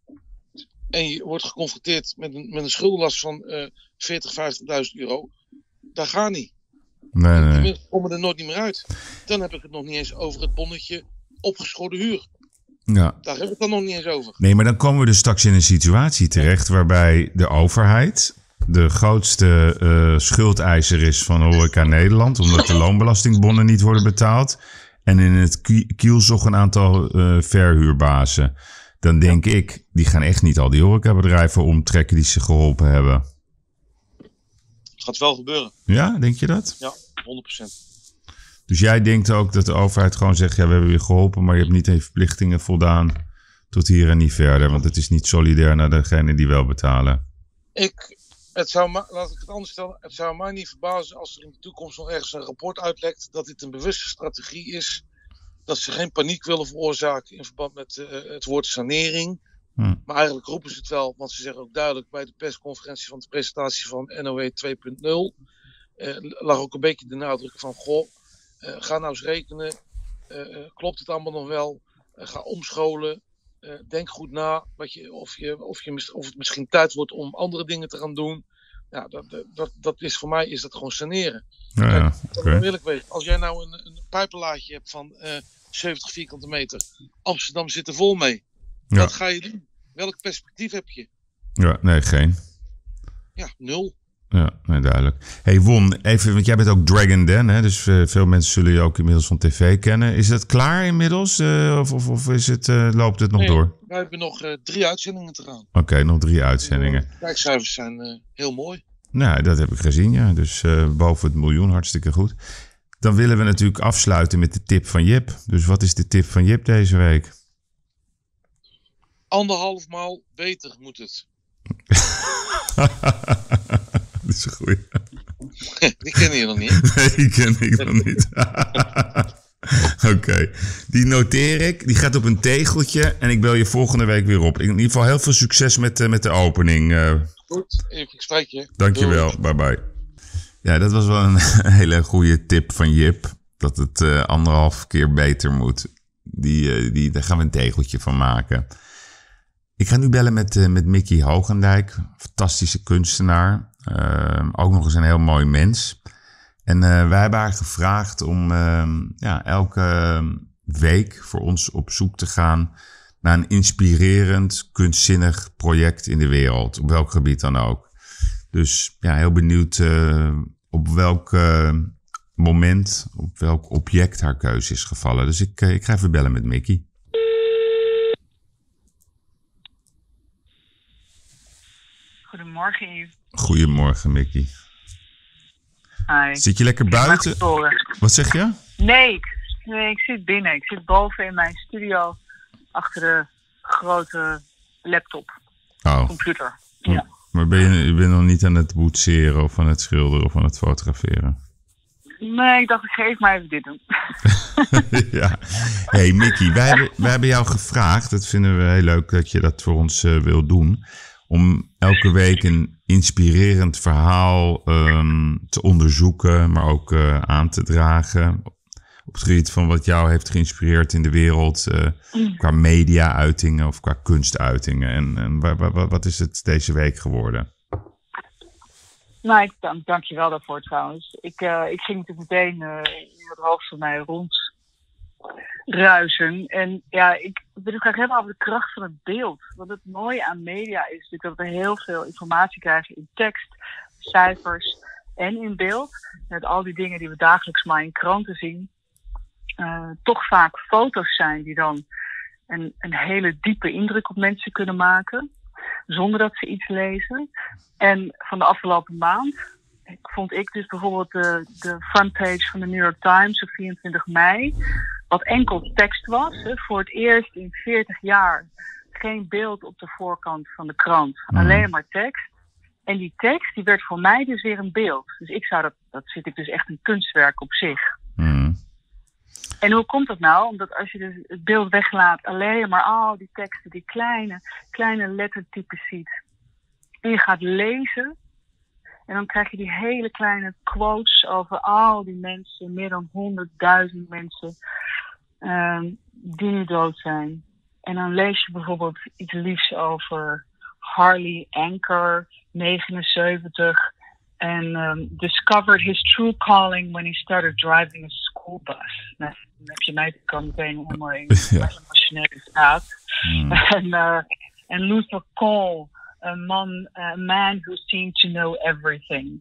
En je wordt geconfronteerd met een, met een schuldenlast van uh, veertig, vijftigduizend euro. Dat gaat niet. Nee, nee. Die mensen komen er nooit niet meer uit. Dan heb ik het nog niet eens over het bonnetje opgeschoren huur. Ja. Daar heb ik het dan nog niet eens over. Nee, maar dan komen we dus straks in een situatie terecht waarbij de overheid de grootste uh, schuldeiser is van Horeca Nederland, omdat de loonbelastingbonnen niet worden betaald. En in het kielzog een aantal uh, verhuurbazen. Dan denk ja. ik, die gaan echt niet al die horecabedrijven omtrekken die ze geholpen hebben. Het gaat wel gebeuren. Ja, denk je dat? Ja, honderd procent. Dus jij denkt ook dat de overheid gewoon zegt, ja, we hebben je geholpen, maar je hebt niet aan je verplichtingen voldaan tot hier en niet verder. Want het is niet solidair naar degene die wel betalen. Ik, het zou, laat ik het anders stellen, het zou mij niet verbazen als er in de toekomst nog ergens een rapport uitlekt dat dit een bewuste strategie is. Dat ze geen paniek willen veroorzaken in verband met uh, het woord sanering. Hmm. Maar eigenlijk roepen ze het wel, want ze zeggen ook duidelijk bij de persconferentie van de presentatie van N O W twee punt nul. Uh, lag ook een beetje de nadruk van, goh, uh, ga nou eens rekenen. Uh, uh, klopt het allemaal nog wel? Uh, ga omscholen. Uh, denk goed na wat je, of, je, of, je, of het misschien tijd wordt om andere dingen te gaan doen. Ja, dat, dat, dat is voor mij is dat gewoon saneren. Ja, Kijk, ja, okay. Eerlijk weten, als jij nou een, een pijpenlaadje hebt van uh, zeventig vierkante meter. Amsterdam zit er vol mee. Ja. Wat ga je doen? Welk perspectief heb je? Ja, nee, geen. Ja, nul. Ja, nee, duidelijk. Hey Won, even, want jij bent ook Dragon Den, hè? Dus uh, veel mensen zullen je ook inmiddels van tv kennen. Is dat klaar inmiddels? Uh, of, of, of is het, uh, loopt het nog nee, door? Wij hebben nog uh, drie uitzendingen te gaan. Oké, okay, nog drie uitzendingen. De kijkcijfers zijn uh, heel mooi. Nou, dat heb ik gezien, ja. Dus uh, boven het miljoen, hartstikke goed. Dan willen we natuurlijk afsluiten met de tip van Jip. Dus wat is de tip van Jip deze week? Anderhalf maal beter moet het. Dat is een goeie. Die ken je nog niet. Nee, die ken ik nog niet. Oké, okay. Die noteer ik. Die gaat op een tegeltje en ik bel je volgende week weer op. In ieder geval heel veel succes met, uh, met de opening. Uh. Goed, ik spreek je. Dankjewel, bye bye. Ja, dat was wel een hele goede tip van Jip. Dat het uh, anderhalf keer beter moet. Die, uh, die, daar gaan we een tegeltje van maken. Ik ga nu bellen met, uh, met Mickey Hoogendijk. Fantastische kunstenaar. Uh, ook nog eens een heel mooi mens. En uh, wij hebben haar gevraagd om uh, ja, elke week voor ons op zoek te gaan naar een inspirerend, kunstzinnig project in de wereld. Op welk gebied dan ook. Dus ja, heel benieuwd uh, op welk uh, moment, op welk object haar keuze is gevallen. Dus ik, uh, ik ga even bellen met Mickey. Goedemorgen, Yves. Goedemorgen, Mickey. Hi. Zit je lekker buiten? Wat zeg je? Nee, ik, nee, ik zit binnen. Ik zit boven in mijn studio achter de grote laptop, Oh. computer. Maar, Ja. maar ben je, je bent nog niet aan het boetseren of aan het schilderen of aan het fotograferen? Nee, ik dacht, ik ga even maar even dit doen. Ja. Hey Mickey, wij hebben, wij hebben jou gevraagd, dat vinden we heel leuk dat je dat voor ons uh, wil doen, om elke week een inspirerend verhaal um, te onderzoeken, maar ook uh, aan te dragen op het gebied van wat jou heeft geïnspireerd in de wereld, uh, mm. qua media-uitingen of qua kunstuitingen. En, en wa, wa, wat is het deze week geworden? Nou, ik dank, dank je wel daarvoor trouwens. Ik, uh, ik ging natuurlijk meteen uh, in het hoofd van mij rondruisen. En ja, ik wil het graag hebben over de kracht van het beeld. Want het mooie aan media is natuurlijk dat we heel veel informatie krijgen in tekst, cijfers en in beeld. Met al die dingen die we dagelijks maar in kranten zien. Uh, toch vaak foto's zijn die dan een, een hele diepe indruk op mensen kunnen maken. Zonder dat ze iets lezen. En van de afgelopen maand vond ik dus bijvoorbeeld de, de frontpage van de New York Times op vierentwintig mei. Wat enkel tekst was. Hè, voor het eerst in veertig jaar geen beeld op de voorkant van de krant. Mm. Alleen maar tekst. En die tekst die werd voor mij dus weer een beeld. Dus ik zou dat, dat vind ik dus echt een kunstwerk op zich. Mm. En hoe komt dat nou? Omdat als je dus het beeld weglaat, alleen maar al die teksten, die kleine, kleine lettertypes ziet. En je gaat lezen. En dan krijg je die hele kleine quotes over al die mensen, meer dan honderdduizend mensen, um, die nu dood zijn. En dan lees je bijvoorbeeld iets liefs over Harley Anker, negenenzeventig. And um, discovered his true calling when he started driving a school bus. Nou, dan heb je mij kan meteen onder in ja. emotionele staat. Mm. En uh, Luther Cole, a man, a man who seemed to know everything.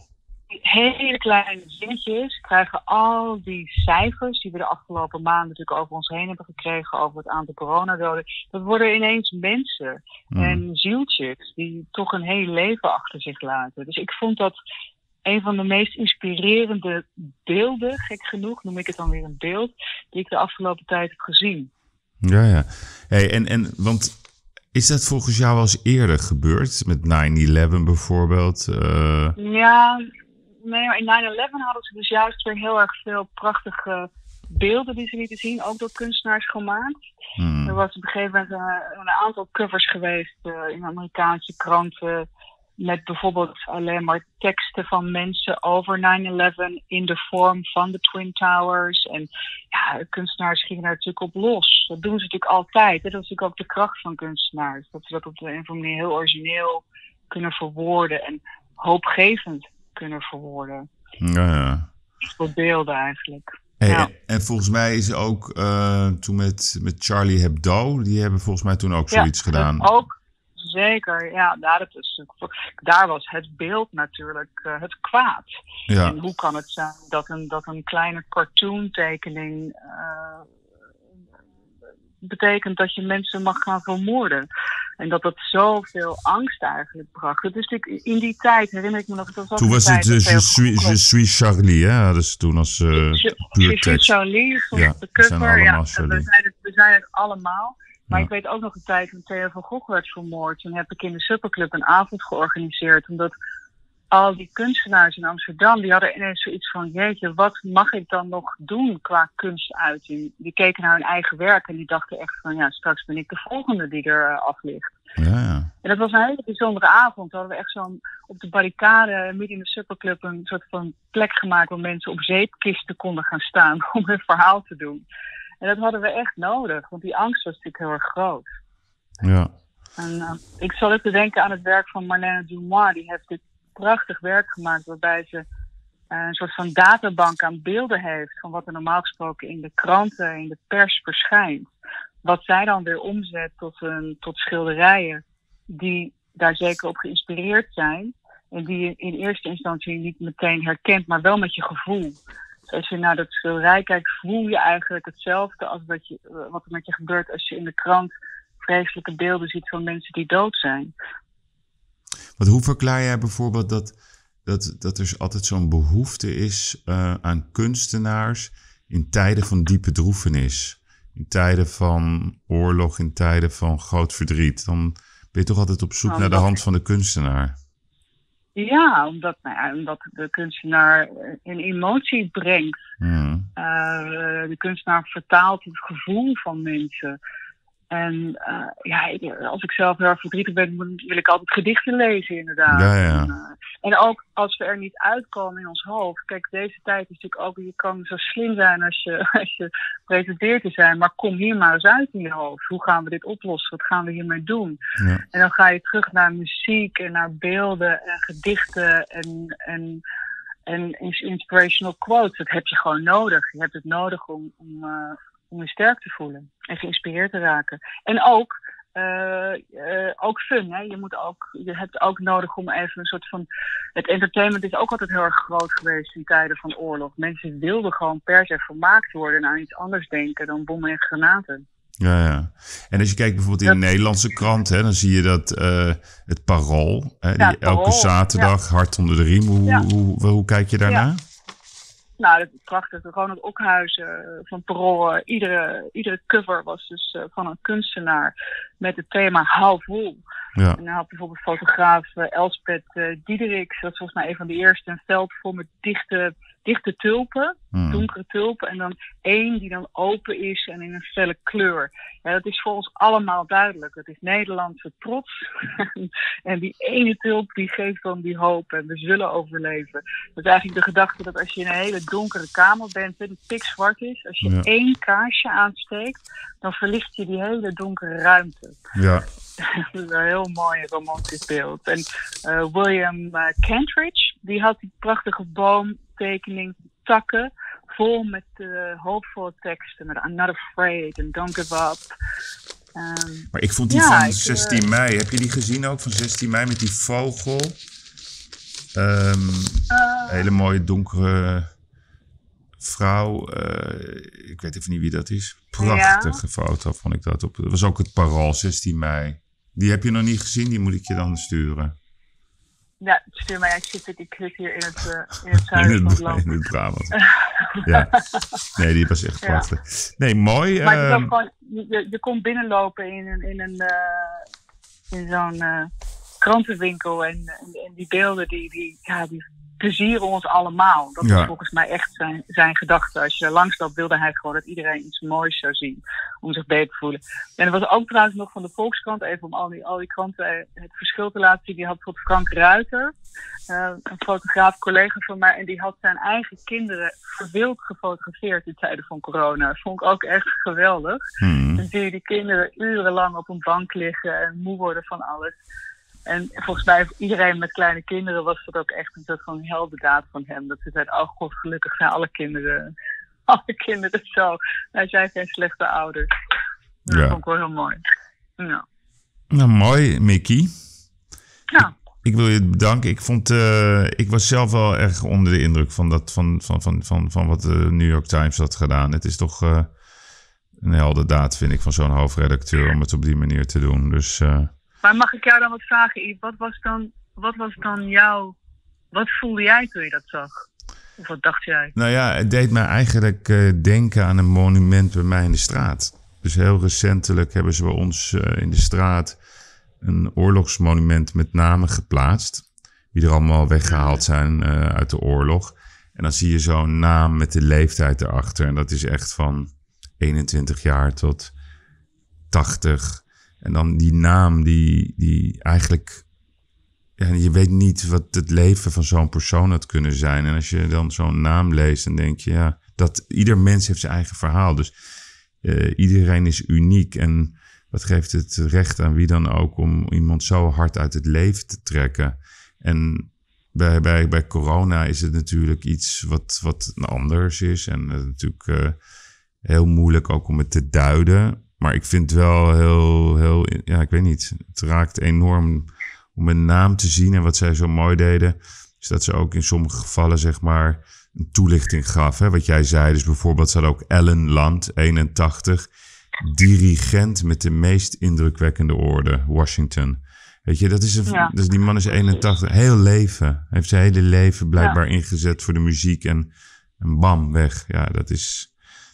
Hele kleine zinnetjes krijgen al die cijfers die we de afgelopen maanden natuurlijk over ons heen hebben gekregen over het aantal coronadoden. Dat worden ineens mensen mm. en zieltjes die toch een heel leven achter zich laten. Dus ik vond dat een van de meest inspirerende beelden, gek genoeg noem ik het dan weer een beeld, die ik de afgelopen tijd heb gezien. Ja, ja. Hey, en, en, want is dat volgens jou al eens eerder gebeurd? Met nine eleven bijvoorbeeld? Uh... Ja... Nee, maar in nine eleven hadden ze dus juist weer heel erg veel prachtige beelden die ze lieten zien, ook door kunstenaars gemaakt. Hmm. Er was op een gegeven moment een, een aantal covers geweest uh, in Amerikaanse kranten met bijvoorbeeld alleen maar teksten van mensen over nine eleven in de vorm van de Twin Towers. En ja, kunstenaars gingen daar natuurlijk op los. Dat doen ze natuurlijk altijd. Hè? Dat is natuurlijk ook de kracht van kunstenaars. Dat ze dat op de een of andere manier heel origineel kunnen verwoorden en hoopgevend kunnen verwoorden. Ja, ja. Voor beelden eigenlijk. Hey, ja. En volgens mij is ook uh, toen met, met Charlie Hebdo, die hebben volgens mij toen ook zoiets ja, gedaan. Ook, zeker. Ja, daar, dat is, daar was het beeld natuurlijk uh, het kwaad. Ja. En hoe kan het zijn dat een, dat een kleine cartoontekening uh, betekent dat je mensen mag gaan vermoorden. En dat dat zoveel angst eigenlijk bracht. Dus natuurlijk in die tijd herinner ik me nog... Dat was toen was het uh, je, suis, je suis Charlie, hè? Dus toen als uh, puur tekst. Je suis Charlie, ja, de cover. Ja, we, zijn het, we zijn het allemaal. Maar ja. Ik weet ook nog een tijd toen Theo van Gogh werd vermoord. Toen heb ik in de Supperclub een avond georganiseerd. Omdat al die kunstenaars in Amsterdam, die hadden ineens zoiets van... Jeetje, wat mag ik dan nog doen qua kunstuiting? Die keken naar hun eigen werk en die dachten echt van... Ja, straks ben ik de volgende die er uh, af ligt. Ja, ja. En dat was een hele bijzondere avond. Toen hadden we echt zo'n op de barricade, midden in de Supperclub... een soort van plek gemaakt waar mensen op zeepkisten konden gaan staan... om hun verhaal te doen. En dat hadden we echt nodig, want die angst was natuurlijk heel erg groot. Ja. En uh, ik zal even denken aan het werk van Marlène Dumois. Die heeft dit prachtig werk gemaakt waarbij ze uh, een soort van databank aan beelden heeft van wat er normaal gesproken in de kranten, in de pers verschijnt. Wat zij dan weer omzet tot, een, tot schilderijen die daar zeker op geïnspireerd zijn en die je in eerste instantie niet meteen herkent, maar wel met je gevoel. Dus als je naar dat schilderij kijkt, voel je eigenlijk hetzelfde als wat, je, wat er met je gebeurt als je in de krant vreselijke beelden ziet van mensen die dood zijn. Want hoe verklaar jij bijvoorbeeld dat, dat, dat er altijd zo'n behoefte is uh, aan kunstenaars in tijden van diepe droefenis, in tijden van oorlog, in tijden van groot verdriet, dan ben je toch altijd op zoek Nou, naar de dat- hand van de kunstenaar. Ja, omdat, nou ja, omdat de kunstenaar een emotie brengt. Hmm. Uh, de kunstenaar vertaalt het gevoel van mensen. En uh, ja, ik- als ik zelf heel erg verdrietig ben, moet- wil ik altijd gedichten lezen, inderdaad. Ja, ja. En, uh, en ook als we er niet uitkomen in ons hoofd. Kijk, deze tijd is natuurlijk ook, je kan zo slim zijn als je, als je pretendeert te zijn, maar kom hier maar eens uit in je hoofd. Hoe gaan we dit oplossen? Wat gaan we hiermee doen? Ja. En dan ga je terug naar muziek en naar beelden en gedichten en, en, en ins- inspirational quotes. Dat heb je gewoon nodig. Je hebt het nodig om, om, uh, om je sterk te voelen en geïnspireerd te raken. En ook, uh, uh, ook fun. Hè? Je, moet ook, je hebt ook nodig om even een soort van... Het entertainment is ook altijd heel erg groot geweest in tijden van oorlog. Mensen wilden gewoon per se vermaakt worden en aan iets anders denken dan bommen en granaten. Ja, ja. En als je kijkt bijvoorbeeld in de Nederlandse krant, hè, dan zie je dat uh, het Parool, hè, Ja, die Parool, elke zaterdag hard onder de riem. Hoe, Ja. hoe, hoe, hoe kijk je daarna? Ja. Nou, dat is prachtig. Ronald Okhuizen van Parool. Uh, iedere, iedere cover was dus uh, van een kunstenaar met het thema hou vol. Ja. En dan had bijvoorbeeld fotograaf uh, Elspeth uh, Diedericks. Dat was volgens mij een van de eerste. Een veld vol met dichte, dichte tulpen. Hmm. Donkere tulpen. En dan één die dan open is en in een felle kleur. Ja, dat is voor ons allemaal duidelijk. Dat is Nederlandse trots. En die ene tulp die geeft dan die hoop. En we zullen overleven. Dat is eigenlijk de gedachte dat als je in een hele donkere kamer bent, hè, die pikzwart is. Als je Ja. één kaarsje aansteekt, dan verlicht je die hele donkere ruimte. Ja. Dat is een heel mooi romantisch beeld. En uh, William uh, Kentridge, die had die prachtige boomtekening, takken, vol met uh, hoopvolle teksten. Met I'm not afraid and don't give up. Um, Maar ik vond die ja, van ik, zestien uh, mei, heb je die gezien ook? Van zestien mei met die vogel. Ehm Uh, hele mooie donkere vrouw. Uh, ik weet even niet wie dat is. Prachtige foto vond ik dat. Op. Dat was ook het Parool, zestien mei. Die heb je nog niet gezien, die moet ik je dan sturen. Ja, stuur mij. Ik zit, ik zit hier in het, uh, in het zuiden van het land. In het Brabant. Ja. Nee, die was echt Ja. prachtig. Nee, mooi. Maar het is ehm, ook gewoon, je, je komt binnenlopen in een, in een uh, in zo'n uh, krantenwinkel en, en, en die beelden die, die, ja, die plezieren ons allemaal. Dat Ja. is volgens mij echt zijn, zijn gedachte. Als je er langs loopt, wilde hij gewoon dat iedereen iets moois zou zien om zich beter te voelen. En er was ook trouwens nog van de Volkskrant, even om al die, al die kranten het verschil te laten zien. Die had bijvoorbeeld Frank Ruiter, uh, een fotograaf, collega van mij, en die had zijn eigen kinderen verwild gefotografeerd in tijden van corona. Dat vond ik ook echt geweldig. Hmm. Dan zie je die kinderen urenlang op een bank liggen en moe worden van alles. En volgens mij voor iedereen met kleine kinderen was dat ook echt een soort van heldendaad van hem. Dat ze zeiden, oh god, gelukkig zijn alle kinderen, alle kinderen zo. Wij zijn geen slechte ouders. Dat Ja. vond ik wel heel mooi. Ja. Nou, mooi, Mickey. Ja. Ik wil je bedanken. Ik, vond, uh, ik was zelf wel erg onder de indruk van, dat, van, van, van, van, van wat de New York Times had gedaan. Het is toch uh, een heldendaad, vind ik, van zo'n hoofdredacteur om het op die manier te doen. Dus, uh, Maar mag ik jou dan wat vragen, Yves? Wat was dan, wat was dan jouw... Wat voelde jij toen je dat zag? Of wat dacht jij? nou ja, het deed mij eigenlijk uh, denken aan een monument bij mij in de straat. Dus heel recentelijk hebben ze bij ons uh, in de straat een oorlogsmonument met namen geplaatst. Die er allemaal weggehaald zijn uh, uit de oorlog. En dan zie je zo'n naam met de leeftijd erachter. En dat is echt van eenentwintig jaar tot tachtig. En dan die naam die, die eigenlijk... Ja, je weet niet wat het leven van zo'n persoon had kunnen zijn. En als je dan zo'n naam leest, dan denk je... ja, dat ieder mens heeft zijn eigen verhaal. Dus uh, iedereen is uniek. En dat geeft het recht aan wie dan ook om iemand zo hard uit het leven te trekken. En bij, bij, bij corona is het natuurlijk iets wat, wat anders is. En uh, natuurlijk uh, heel moeilijk ook om het te duiden. Maar ik vind het wel heel, heel... ja, ik weet niet. Het raakt enorm om een naam te zien. En wat zij zo mooi deden, is dat ze ook in sommige gevallen, zeg maar, een toelichting gaf. Hè? Wat jij zei, dus bijvoorbeeld zat ook Ellen Land, eenentachtig, dirigent met de meest indrukwekkende orde, Washington. Weet je, dat is een, Ja. dus die man is eenentachtig, heel leven. Heeft zijn hele leven blijkbaar ingezet voor de muziek en, en bam, weg. Ja, dat is...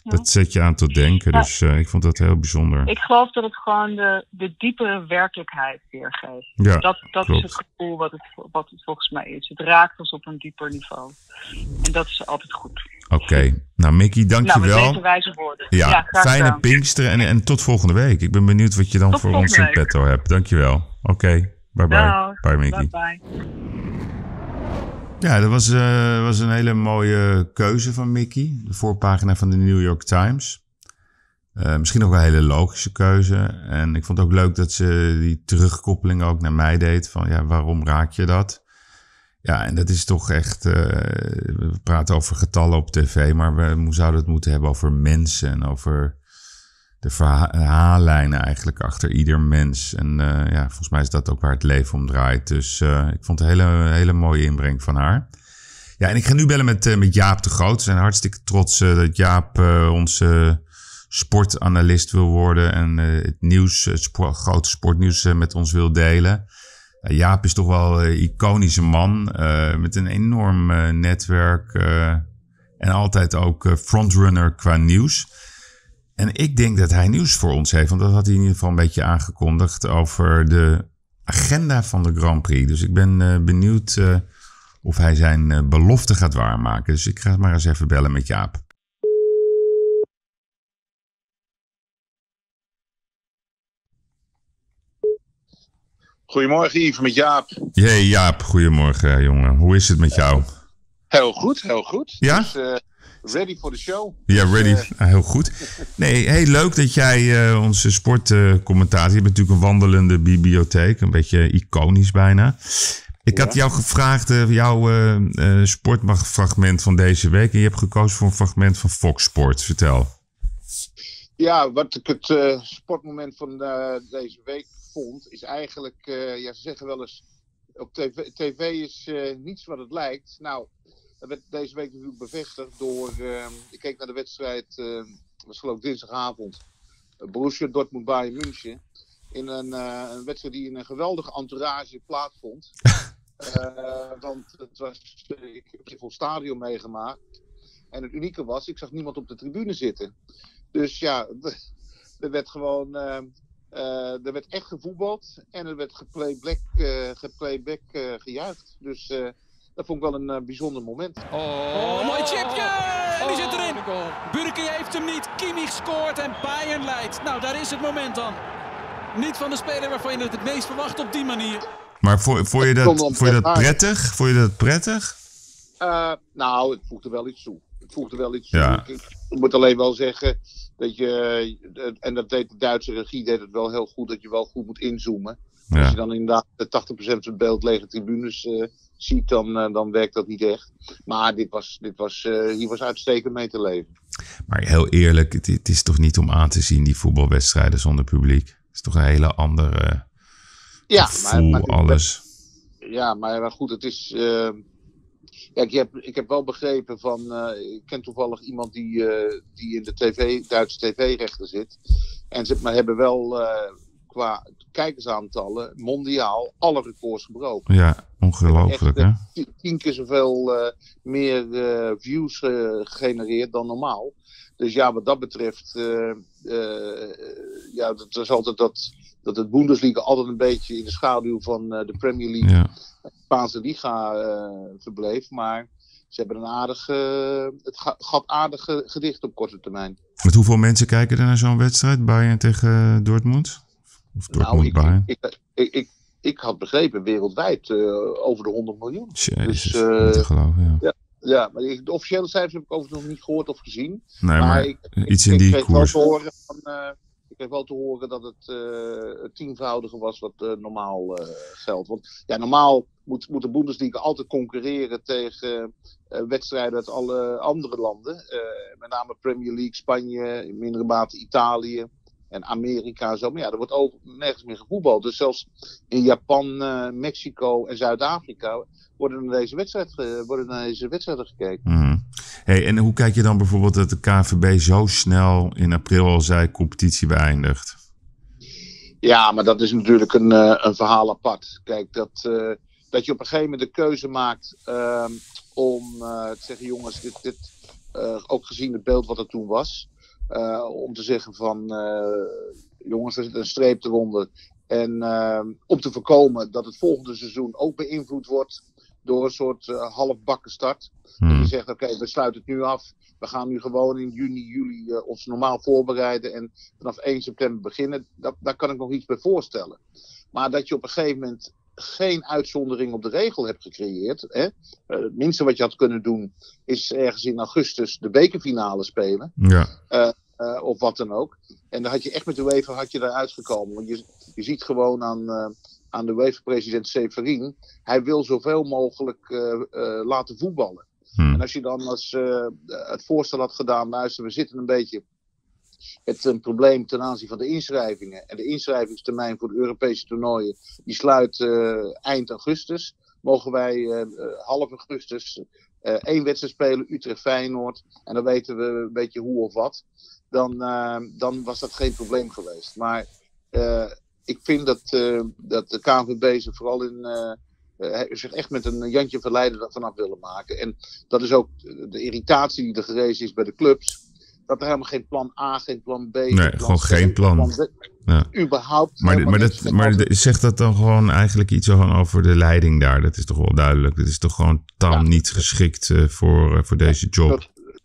dat zet je aan tot denken. Ja. Dus uh, ik vond dat heel bijzonder. Ik geloof dat het gewoon de, de diepere werkelijkheid weergeeft. Ja, dat dat klopt. is het gevoel wat het, wat het volgens mij is. Het raakt ons op een dieper niveau. En dat is altijd goed. Oké. Okay. Nou, Mickey, dankjewel. Nou, met deze wijze woorden. Ja, ja fijne gedaan. Pinksteren en, en tot volgende week. Ik ben benieuwd wat je dan tot voor ons in petto hebt. Dankjewel. Oké, okay. bye bye. Dag. Bye Mickey. Bye bye. Ja, dat was, uh, was een hele mooie keuze van Mickey. De voorpagina van de New York Times. Uh, misschien ook wel een hele logische keuze. En ik vond het ook leuk dat ze die terugkoppeling ook naar mij deed. Van ja, waarom raak je dat? Ja, en dat is toch echt... Uh, we praten over getallen op tv, maar we zouden het moeten hebben over mensen. En over de verhaallijnen eigenlijk achter ieder mens. En uh, ja, volgens mij is dat ook waar het leven om draait. Dus uh, ik vond het een hele, hele mooie inbreng van haar. Ja, en ik ga nu bellen met, uh, met Jaap de Groot. We zijn hartstikke trots uh, dat Jaap uh, onze sportanalist wil worden. En uh, het nieuws, het sport, grote sportnieuws uh, met ons wil delen. Uh, Jaap is toch wel een uh, iconische man. Uh, met een enorm uh, netwerk. Uh, en altijd ook uh, frontrunner qua nieuws. En ik denk dat hij nieuws voor ons heeft. Want dat had hij in ieder geval een beetje aangekondigd over de agenda van de Grand Prix. Dus ik ben uh, benieuwd uh, of hij zijn uh, belofte gaat waarmaken. Dus ik ga maar eens even bellen met Jaap. Goedemorgen Yves, met Jaap. Hey Jaap, goedemorgen jongen. Hoe is het met jou? Heel goed, heel goed. Ja? Dus, uh, ready for the show. Ja, ready. Uh, ah, heel goed. Nee, heel leuk dat jij uh, onze sportcommentator... Uh, je bent natuurlijk een wandelende bibliotheek. Een beetje iconisch bijna. Ik ja. had jou gevraagd, uh, jouw uh, uh, sportfragment van deze week. En je hebt gekozen voor een fragment van Fox Sports. Vertel. Ja, wat ik het uh, sportmoment van uh, deze week vond... is eigenlijk, uh, ja, ze zeggen wel eens... op tv, tv is uh, niets wat het lijkt. Nou... Dat werd deze week natuurlijk bevestigd door... Uh, ik keek naar de wedstrijd, uh, dat was geloof ik dinsdagavond. Uh, Borussia Dortmund-Bayern München. In een, uh, een wedstrijd die in een geweldige entourage plaatsvond. uh, want het was, uh, ik heb het vol stadion meegemaakt. En het unieke was, ik zag niemand op de tribune zitten. Dus ja, er werd gewoon... Uh, uh, er werd echt gevoetbald. En er werd geplayback, uh, geplayback uh, gejuicht. Dus... Uh, Dat vond ik wel een uh, bijzonder moment. Oh, oh mooi chipje! En die zit erin. Burki heeft hem niet. Kimmich scoort en Bayern leidt. Nou, daar is het moment dan. Niet van de speler waarvan je het het meest verwacht op die manier. Maar vond, vond, je, dat, vond je dat prettig? Vond je dat prettig? Uh, nou, het voegde wel iets toe. Het voegde wel iets toe. Ja. Ik, ik moet alleen wel zeggen dat je... En dat deed de Duitse regie deed het wel heel goed. Dat je wel goed moet inzoomen. Ja. Als je dan inderdaad de tachtig procent van het beeld lege tribunes uh, ziet, dan, uh, dan werkt dat niet echt. Maar dit was, dit was, uh, hier was uitstekend mee te leven. Maar heel eerlijk, het, het is toch niet om aan te zien, die voetbalwedstrijden zonder publiek? Het is toch een hele andere ja, gevoel, maar, maar, alles. Ja, maar, maar goed, het is... Uh, kijk, je hebt, ik heb wel begrepen van... Uh, ik ken toevallig iemand die, uh, die in de tv, Duitse tv-rechten zit. En ze maar hebben wel... Uh, qua kijkersaantallen, mondiaal, alle records gebroken. Ja, ongelooflijk echt, hè? Tien, tien keer zoveel uh, meer uh, views uh, gegenereerd dan normaal. Dus ja, wat dat betreft, uh, uh, ja, dat is altijd dat, dat het Bundesliga altijd een beetje in de schaduw van uh, de Premier League, ja. de Spaanse Liga uh, verbleef. Maar ze hebben een aardig, uh, het gat aardig gedicht op korte termijn. Met hoeveel mensen kijken er naar zo'n wedstrijd, Bayern tegen Dortmund? Of Dortmund nou, Bayern? Ik, ik, ik, ik, ik had begrepen wereldwijd uh, over de honderd miljoen. Jezus, dus, uh, niet te geloven, ja. ja, ja, maar ik, de officiële cijfers heb ik overigens nog niet gehoord of gezien. Nee, maar, maar ik, iets ik, in ik die kreeg koers. Wel te horen van, uh, ik kreeg wel te horen dat het uh, het tienvoudige was wat uh, normaal uh, geldt. Want ja, normaal moet, moet de Bundesliga altijd concurreren tegen uh, wedstrijden uit alle andere landen. Uh, met name Premier League, Spanje, in mindere mate Italië. En Amerika en zo. Maar ja, er wordt ook nergens meer gevoetbald. Dus zelfs in Japan, uh, Mexico en Zuid-Afrika worden naar deze, wedstrijd ge- worden naar deze wedstrijden gekeken. Mm. Hey, en hoe kijk je dan bijvoorbeeld dat de K N V B zo snel in april al zei competitie beëindigt? Ja, maar dat is natuurlijk een, uh, een verhaal apart. Kijk, dat, uh, dat je op een gegeven moment de keuze maakt uh, om uh, te zeggen, jongens, dit, dit, uh, ook gezien het beeld wat er toen was... Uh, om te zeggen van, uh, jongens, er zit een streep eronder. En uh, om te voorkomen dat het volgende seizoen ook beïnvloed wordt door een soort uh, halfbakken start. Hmm. Dat je zegt, oké, okay, we sluiten het nu af. We gaan nu gewoon in juni, juli uh, ons normaal voorbereiden en vanaf één september beginnen. Dat, daar kan ik nog iets bij voorstellen. Maar dat je op een gegeven moment geen uitzondering op de regel hebt gecreëerd. Hè? Uh, het minste wat je had kunnen doen is ergens in augustus de bekerfinale spelen. Ja. Uh, uh, of wat dan ook. En dan had je echt met de UEFA had je daaruit gekomen. Want je, je ziet gewoon aan, uh, aan de UEFA-president Seferin. Hij wil zoveel mogelijk uh, uh, laten voetballen. Hmm. En als je dan als, uh, het voorstel had gedaan, luister, we zitten een beetje met een probleem ten aanzien van de inschrijvingen. En de inschrijvingstermijn voor de Europese toernooien, die sluit uh, eind augustus. Mogen wij uh, half augustus uh, één wedstrijd spelen, Utrecht-Feyenoord. En dan weten we een beetje hoe of wat. Dan, uh, dan was dat geen probleem geweest. Maar uh, ik vind dat, uh, dat de K N V B zich vooral in... Uh, Uh, zich echt met een Jantje Verleider vanaf willen maken. En dat is ook de irritatie die er gerezen is bij de clubs. Dat er helemaal geen plan A, geen plan B... Nee, plan gewoon C, geen plan. plan D, ja. Überhaupt. Maar, maar, dat, maar de, zegt dat dan gewoon eigenlijk iets over de leiding daar? Dat is toch wel duidelijk. Dat is toch gewoon totaal ja. niet geschikt uh, voor, uh, voor deze job? Dat,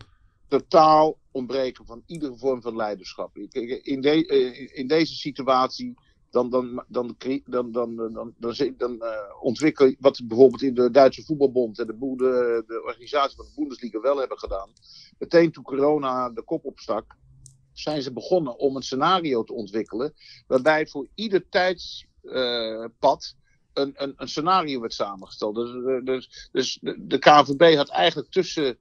totaal ontbreken van iedere vorm van leiderschap. In, de, uh, in deze situatie... Dan, dan, dan, dan, dan, dan, dan, dan, dan uh, ontwikkel je wat bijvoorbeeld in de Duitse voetbalbond en de, de, de organisatie van de Bundesliga wel hebben gedaan. Meteen toen corona de kop opstak, zijn ze begonnen om een scenario te ontwikkelen waarbij voor ieder tijdspad uh, een, een, een scenario werd samengesteld. Dus, dus, dus de, de K N V B had eigenlijk tussen,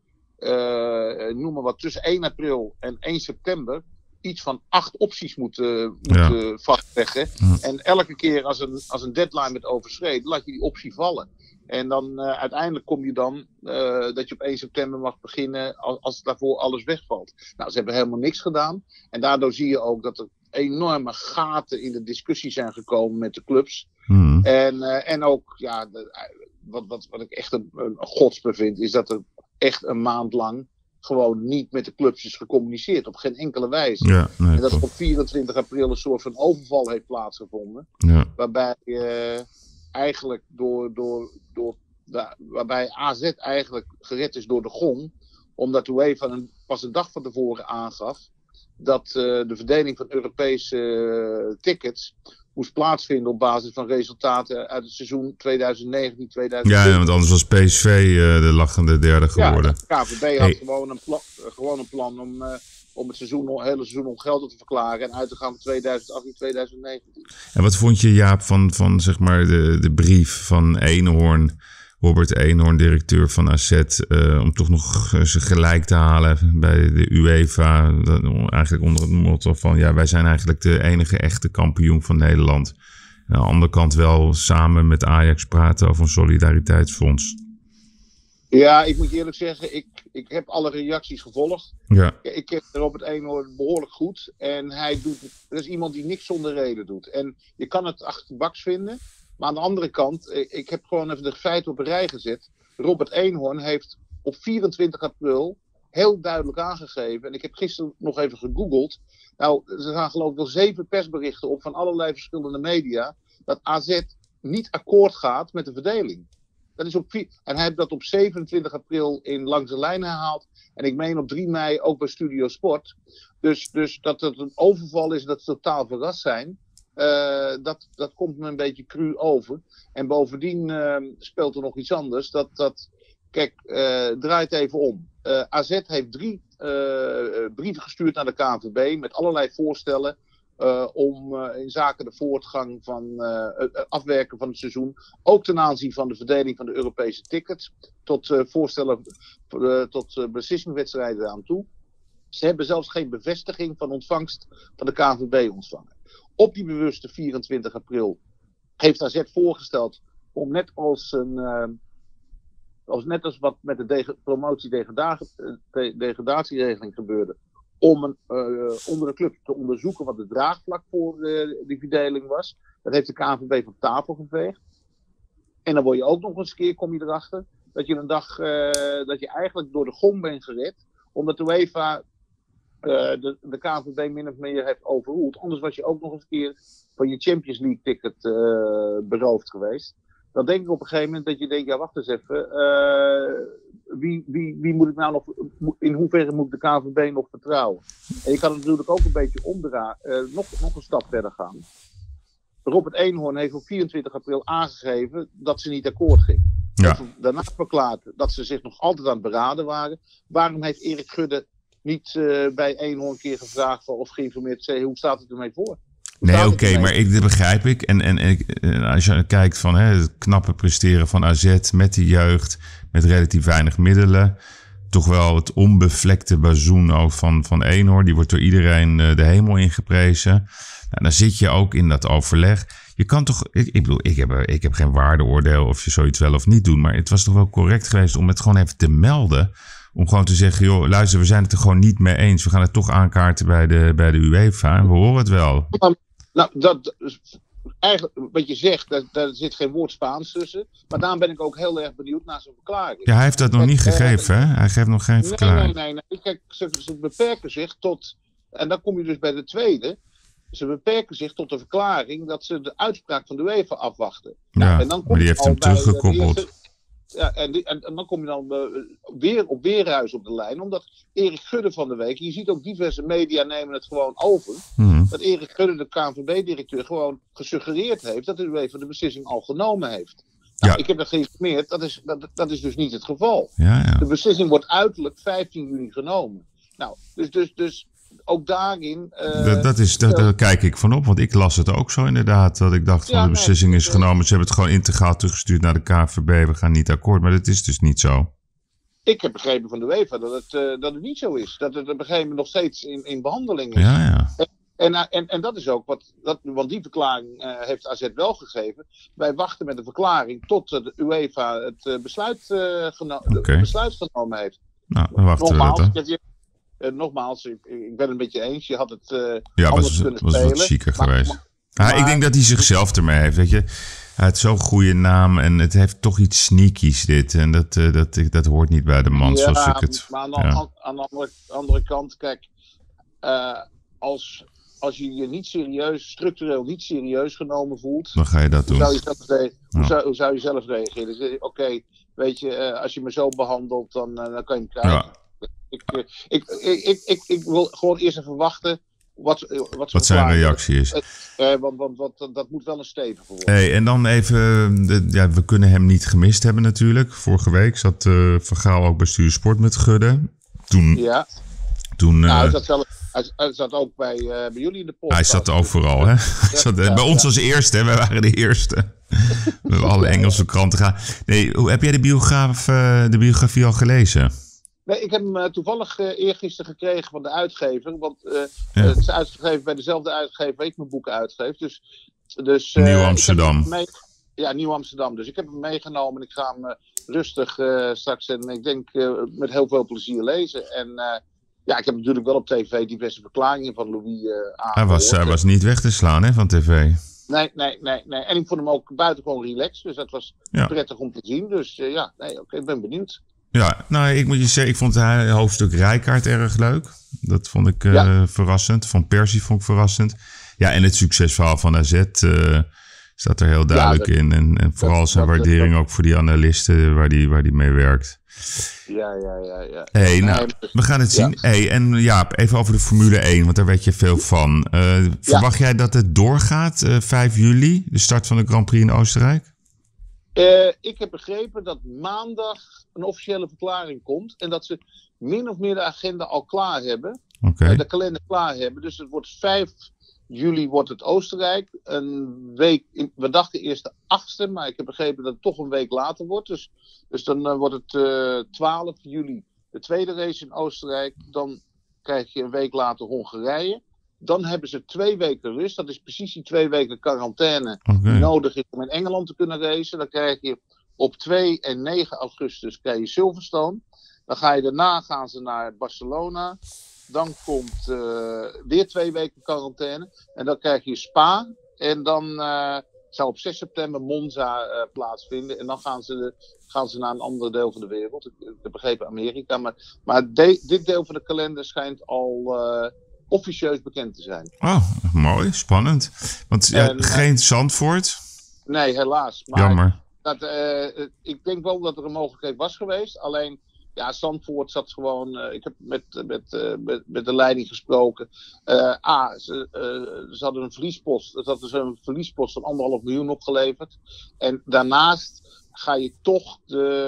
uh, noem maar wat, tussen één april en één september iets van acht opties moeten, moeten ja. vastleggen. Ja. En elke keer als een, als een deadline werd overschreden, laat je die optie vallen. En dan uh, uiteindelijk kom je dan uh, dat je op één september mag beginnen als, als daarvoor alles wegvalt. Nou, ze hebben helemaal niks gedaan. En daardoor zie je ook dat er enorme gaten in de discussie zijn gekomen met de clubs. Hmm. En, uh, en ook, ja, de, wat, wat, wat ik echt een, een godsbe vind, is dat er echt een maand lang gewoon niet met de clubs is gecommuniceerd. Op geen enkele wijze. Ja, nee, en dat er op vierentwintig april een soort van overval heeft plaatsgevonden. Ja. Waarbij uh, eigenlijk door, door, door de, waarbij A Z eigenlijk gered is door de gong. Omdat de UEFA een, pas een dag van tevoren aangaf dat uh, de verdeling van Europese uh, tickets moest plaatsvinden op basis van resultaten uit het seizoen tweeduizend negentien tweeduizend twintig. Ja, want anders was P S V uh, de lachende derde geworden. Ja, de K N V B had hey. gewoon, een pla- gewoon een plan om, uh, om het seizoen, het hele seizoen ongeldig te verklaren en uit te gaan van tweeduizend achttien tweeduizend negentien. En wat vond je, Jaap, van, van zeg maar de, de brief van Eenhoorn, Robert Eenhoorn, directeur van A Z, uh, om toch nog uh, ze gelijk te halen bij de UEFA. Dat, eigenlijk onder het motto van, ja, wij zijn eigenlijk de enige echte kampioen van Nederland. En aan de andere kant wel samen met Ajax praten over een solidariteitsfonds. Ja, ik moet je eerlijk zeggen, ik, ik heb alle reacties gevolgd. Ja. Ik ken Robert Eenhoorn behoorlijk goed. En hij doet, dat is iemand die niks zonder reden doet. En je kan het achterbaks vinden. Maar aan de andere kant, ik heb gewoon even de feiten op een rij gezet. Robert Eenhoorn heeft op vierentwintig april heel duidelijk aangegeven. En ik heb gisteren nog even gegoogeld. Nou, er gaan geloof ik wel zeven persberichten op van allerlei verschillende media. Dat A Z niet akkoord gaat met de verdeling. Dat is op vier... En hij heeft dat op zevenentwintig april in Langs de Lijn herhaald. En ik meen op drie mei ook bij Studio Sport. Dus, dus dat het een overval is, dat ze totaal verrast zijn. Uh, dat, dat komt me een beetje cru over. En bovendien uh, speelt er nog iets anders. Dat, dat, kijk, uh, draait even om. Uh, A Z heeft drie uh, brieven gestuurd naar de K N V B met allerlei voorstellen uh, om uh, in zaken de voortgang van uh, het afwerken van het seizoen, ook ten aanzien van de verdeling van de Europese tickets, tot uh, voorstellen uh, tot uh, beslissingwedstrijden aan toe. Ze hebben zelfs geen bevestiging van ontvangst van de K N V B ontvangen. Op die bewuste vierentwintig april heeft A Z voorgesteld om net als, een, uh, als, net als wat met de de- promotie-degradatieregeling gebeurde, om een, uh, onder de club te onderzoeken wat het draagvlak voor uh, die verdeling was. Dat heeft de K N V B van tafel geveegd. En dan word je ook nog eens een keer, kom je erachter, dat je een dag, uh, dat je eigenlijk door de gong bent gered, omdat de UEFA de, de K N V B min of meer heeft overroeld. Anders was je ook nog eens een keer van je Champions League ticket uh, beroofd geweest. Dan denk ik op een gegeven moment dat je denkt, ja wacht eens even, uh, wie, wie, wie moet ik nou nog, in hoeverre moet ik de K N V B nog vertrouwen? En je kan het natuurlijk ook een beetje omdraaien, uh, nog, nog een stap verder gaan. Robert Eenhoorn heeft op vierentwintig april aangegeven dat ze niet akkoord ging. Ja. Daarna verklaard dat ze zich nog altijd aan het beraden waren. Waarom heeft Erik Gudde niet uh, bij Eenhoorn een keer gevraagd of geïnformeerd zei, hoe staat het ermee voor? Hoe nee, oké, okay, maar ik, dat begrijp ik. En, en, en als je kijkt van hè, het knappe presteren van A Z met de jeugd, met relatief weinig middelen. Toch wel het onbevlekte bazoen ook van, van Eenhoorn. Die wordt door iedereen uh, de hemel ingeprezen. Nou, dan zit je ook in dat overleg. Je kan toch, ik, ik bedoel, ik heb, ik heb geen waardeoordeel of je zoiets wel of niet doet. Maar het was toch wel correct geweest om het gewoon even te melden. Om gewoon te zeggen, joh, luister, we zijn het er gewoon niet mee eens. We gaan het toch aankaarten bij de, bij de UEFA. En we horen het wel. Nou, dat, eigenlijk, wat je zegt, daar, daar zit geen woord Spaans tussen. Maar daarom ben ik ook heel erg benieuwd naar zijn verklaring. Ja, hij heeft dat nog Kijk, niet gegeven, hè? Hij geeft nog geen nee, verklaring. Nee, nee, nee. Kijk, ze, ze beperken zich tot, en dan kom je dus bij de tweede. Ze beperken zich tot de verklaring dat ze de uitspraak van de UEFA afwachten. Ja, nou, en dan kom maar die je heeft al hem bij teruggekoppeld. de eerste, ja, en, die, en, en dan kom je dan uh, weer op Weerhuis op de lijn. Omdat Erik Gudde van de week, je ziet ook diverse media nemen het gewoon over. Hmm. Dat Erik Gudde, de K N V B-directeur, gewoon gesuggereerd heeft dat de UEFA de beslissing al genomen heeft. Nou, Ja. ik heb dat geïnformeerd, dat is, dat, dat is dus niet het geval. Ja, ja. De beslissing wordt uiterlijk vijftien juni genomen. Nou, dus, dus, dus ook daarin... Uh, Dat, dat is, dat, daar kijk ik van op, want ik las het ook zo inderdaad. Dat ik dacht van Ja, de nee, beslissing is dat, genomen. Ze hebben het gewoon integraal teruggestuurd naar de K N V B. We gaan niet akkoord, maar dat is dus niet zo. Ik heb begrepen van de UEFA dat het, uh, dat het niet zo is. Dat het op een gegeven moment nog steeds in, in behandeling is. Ja, ja. En, en, en, en dat is ook wat, dat, want die verklaring uh, heeft A Z wel gegeven. Wij wachten met de verklaring tot uh, de UEFA het uh, besluit, uh, geno- Oké. besluit genomen heeft. Nou, dan wachten Nogmaals, we dat, hè. ik, uh, nogmaals ik, ik ben het met je eens. Je had het uh, Ja, anders was, kunnen was spelen. wat chiquer Maar- geweest. maar- Ah, ik maar- denk dat hij zichzelf ermee heeft, weet je. Hij heeft zo'n goede naam en het heeft toch iets sneakies dit. En dat, uh, dat, dat hoort niet bij de man zoals ik het... maar aan de, ja. aan, aan de andere, andere kant, kijk, uh, als, als je je niet serieus, structureel niet serieus genomen voelt, Dan ga je dat hoe doen. zou je zelf, re- hoe Ja. zou, hoe zou je zelf reageren? Dus, Oké, okay, weet je, uh, als je me zo behandelt, dan, uh, dan kan je hem krijgen. Ja. Ik, uh, ik, ik, ik, ik, ik wil gewoon eerst even wachten wat, uh, wat, Wat zijn verklaring- reactie is. Uh, uh, want want, want dat moet wel een stevige worden. Hey, en dan even, de, ja, we kunnen hem niet gemist hebben natuurlijk. Vorige week zat uh, Van Gaal ook bij Stuur Sport met Gudde. Toen, Ja. toen uh, Nou, hij, zat zelf, hij, hij zat ook bij, uh, bij jullie in de podcast. hij zat overal, hè? Hij zat, uh, ja, bij ons ja. als eerste, hè? Wij waren de eerste. We hebben alle Engelse kranten gaan. Nee, hoe, heb jij de, biograaf, uh, de biografie al gelezen? Nee, ik heb hem uh, toevallig uh, eergisteren gekregen van de uitgever. Want uh, Ja. uh, het is uitgegeven bij dezelfde uitgever waar ik mijn boeken uitgeef. Dus, dus, uh, Nieuw ik heb Amsterdam. hem mee- ja, Nieuw Amsterdam. Dus ik heb hem meegenomen en ik ga hem uh, rustig uh, straks en ik denk uh, met heel veel plezier lezen. En uh, ja, ik heb natuurlijk wel op tv diverse verklaringen van Louis uh, aangehoord. Hij was, hij was niet weg te slaan, hè, van tv. Nee, nee, nee, nee. En ik vond hem ook buitengewoon relaxed. Dus dat was Ja. prettig om te zien. Dus uh, ja, nee, oké, okay, ik ben benieuwd. Ja, nou, ik moet je zeggen, ik vond het hoofdstuk Rijkaard erg leuk. Dat vond ik uh, Ja. verrassend. Van Persie vond ik verrassend. Ja, en het succesverhaal van A Z uh, staat er heel duidelijk Ja, dat- in. En, en vooral dat- zijn dat- waardering dat- ook voor die analisten waar die, waar die mee werkt. Ja, ja, ja, ja. Hey, Nee, nou, maar- we gaan het ja. zien. Hey, en Jaap, even over de Formule één, want daar weet je veel van. Uh, verwacht jij dat het doorgaat, uh, vijf juli, de start van de Grand Prix in Oostenrijk? Uh, ik heb begrepen dat maandag een officiële verklaring komt. En dat ze min of meer de agenda al klaar hebben. Oké. Okay. Uh, de kalender klaar hebben. Dus het wordt vijf juli wordt het Oostenrijk. Een week, in, we dachten eerst de achtste. Maar ik heb begrepen dat het toch een week later wordt. Dus, dus dan uh, wordt het uh, twaalf juli de tweede race in Oostenrijk. Dan krijg je een week later Hongarije. Dan hebben ze twee weken rust. Dat is precies die twee weken quarantaine Okay. die nodig is om in Engeland te kunnen racen. Dan krijg je op twee en negen augustus krijg je Silverstone. Dan ga je daarna gaan ze naar Barcelona. Dan komt uh, weer twee weken quarantaine. En dan krijg je Spa. En dan uh, zou op zes september Monza uh, plaatsvinden. En dan gaan ze, de, gaan ze naar een ander deel van de wereld. Ik, ik begreep Amerika. Maar, maar de, dit deel van de kalender schijnt al uh, officieus bekend te zijn. Oh, mooi. Spannend. Want ja, en, geen uh, Zandvoort? Nee, helaas. Maar Jammer. Dat, uh, ik denk wel dat er een mogelijkheid was geweest. Alleen... Ja, Zandvoort zat gewoon... Uh, ik heb met, met, uh, met, met de leiding gesproken. Uh, A, ze, uh, ze hadden een verliespost. Dat hadden ze een verliespost van anderhalf miljoen opgeleverd. En daarnaast ga je toch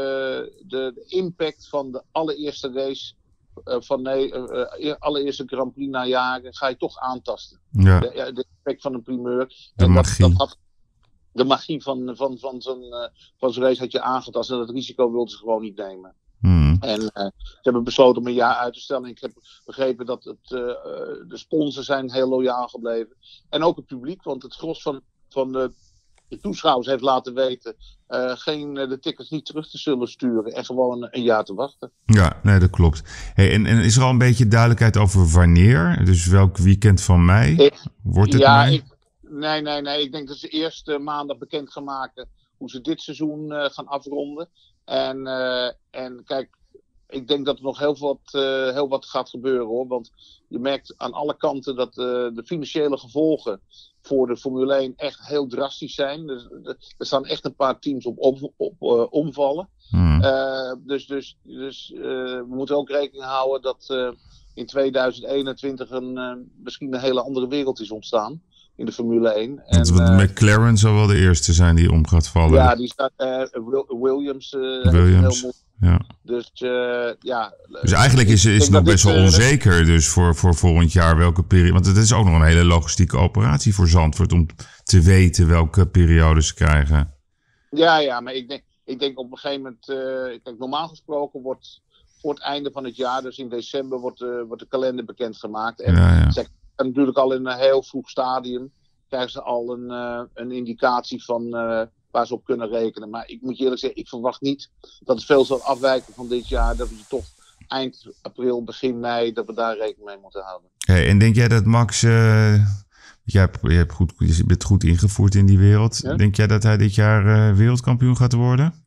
de, de, de impact van de allereerste race... Uh, van de uh, uh, allereerste Grand Prix na jaren... ga je toch aantasten. Ja. De, de impact van een primeur. De en magie. Dat, dat had, de magie van, van, van zo'n uh, van zo'n race had je aangetast. En dat risico wilden ze gewoon niet nemen. Hmm. En uh, ze hebben besloten om een jaar uit te stellen. Ik heb begrepen dat het, uh, de sponsors zijn heel loyaal gebleven. En ook het publiek, want het gros van, van de, de toeschouwers heeft laten weten... Uh, geen, de tickets niet terug te zullen sturen en gewoon een, een jaar te wachten. Ja, nee, dat klopt. Hey, en, en is er al een beetje duidelijkheid over wanneer? Dus welk weekend van mei? Ik, Wordt het ja, mei? Ik, nee, nee, nee. Ik denk dat ze eerst uh, maandag bekend gaan maken... hoe ze dit seizoen uh, gaan afronden. En, uh, en kijk, ik denk dat er nog heel wat, uh, heel wat gaat gebeuren hoor. Want je merkt aan alle kanten dat uh, de financiële gevolgen voor de Formule één echt heel drastisch zijn. Dus, er staan echt een paar teams op, op, op uh, omvallen. Hmm. Uh, dus dus, dus uh, we moeten ook rekening houden dat uh, in tweeduizend eenentwintig een, uh, misschien een hele andere wereld is ontstaan. In de Formule één. Want en, uh, uh, McLaren zal wel de eerste zijn die om gaat vallen. Ja, die staat, uh, Williams. Uh, Williams, heel ja. Dus uh, ja. Dus eigenlijk is, is het nog best wel dit, onzeker dus voor, voor volgend jaar welke periode. Want het is ook nog een hele logistieke operatie voor Zandvoort om te weten welke periode ze krijgen. Ja, ja, maar ik denk, ik denk op een gegeven moment. Uh, kijk, normaal gesproken wordt voor het einde van het jaar, dus in december, wordt, uh, wordt de kalender bekendgemaakt. En ja, ja. Ze, en natuurlijk al in een heel vroeg stadium krijgen ze al een, uh, een indicatie van uh, waar ze op kunnen rekenen. Maar ik moet je eerlijk zeggen, ik verwacht niet dat het veel zal afwijken van dit jaar. Dat we toch eind april, begin mei, dat we daar rekening mee moeten houden. Hey, en denk jij dat Max, uh, jij, hebt, je, hebt goed, je bent goed ingevoerd in die wereld. Ja? Denk jij dat hij dit jaar uh, wereldkampioen gaat worden?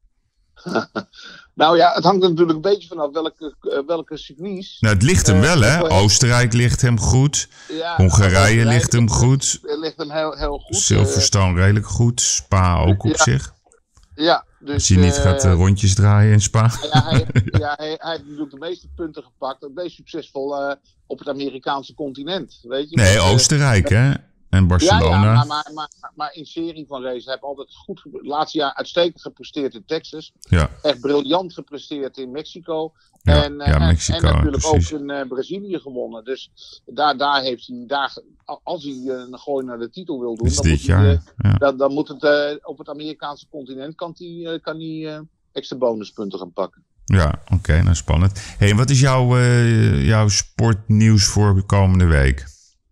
Nou ja, het hangt er natuurlijk een beetje vanaf welke, uh, welke circuits. Nou, het ligt hem uh, wel, hè? Oostenrijk ligt hem goed. Ja, Hongarije ligt hem goed. ligt hem heel, heel goed. Silverstone uh, redelijk goed. Spa ook op ja. zich. Ja, dus... Als hij niet uh, gaat uh, rondjes draaien in Spa. Ja, hij, ja, hij, hij heeft natuurlijk de meeste punten gepakt. Het meest succesvol uh, op het Amerikaanse continent, weet je. Nee, Want, Oostenrijk, uh, hè? En Barcelona. Ja, ja maar, maar, maar, maar in serie van races. Hij heeft altijd goed, het laatste jaar uitstekend gepresteerd in Texas. Ja. Echt briljant gepresteerd in Mexico. Ja, en, ja, en, Mexico, en natuurlijk precies. ook in uh, Brazilië gewonnen. Dus daar, daar heeft hij, daar, als hij uh, een gooi naar de titel wil doen, dan, dit moet jaar, hij, uh, ja. dan, dan moet het uh, op het Amerikaanse continent kan hij, uh, kan hij uh, extra bonuspunten gaan pakken. Ja, oké, okay, nou spannend. Hey, en wat is jouw, uh, jouw sportnieuws voor de komende week?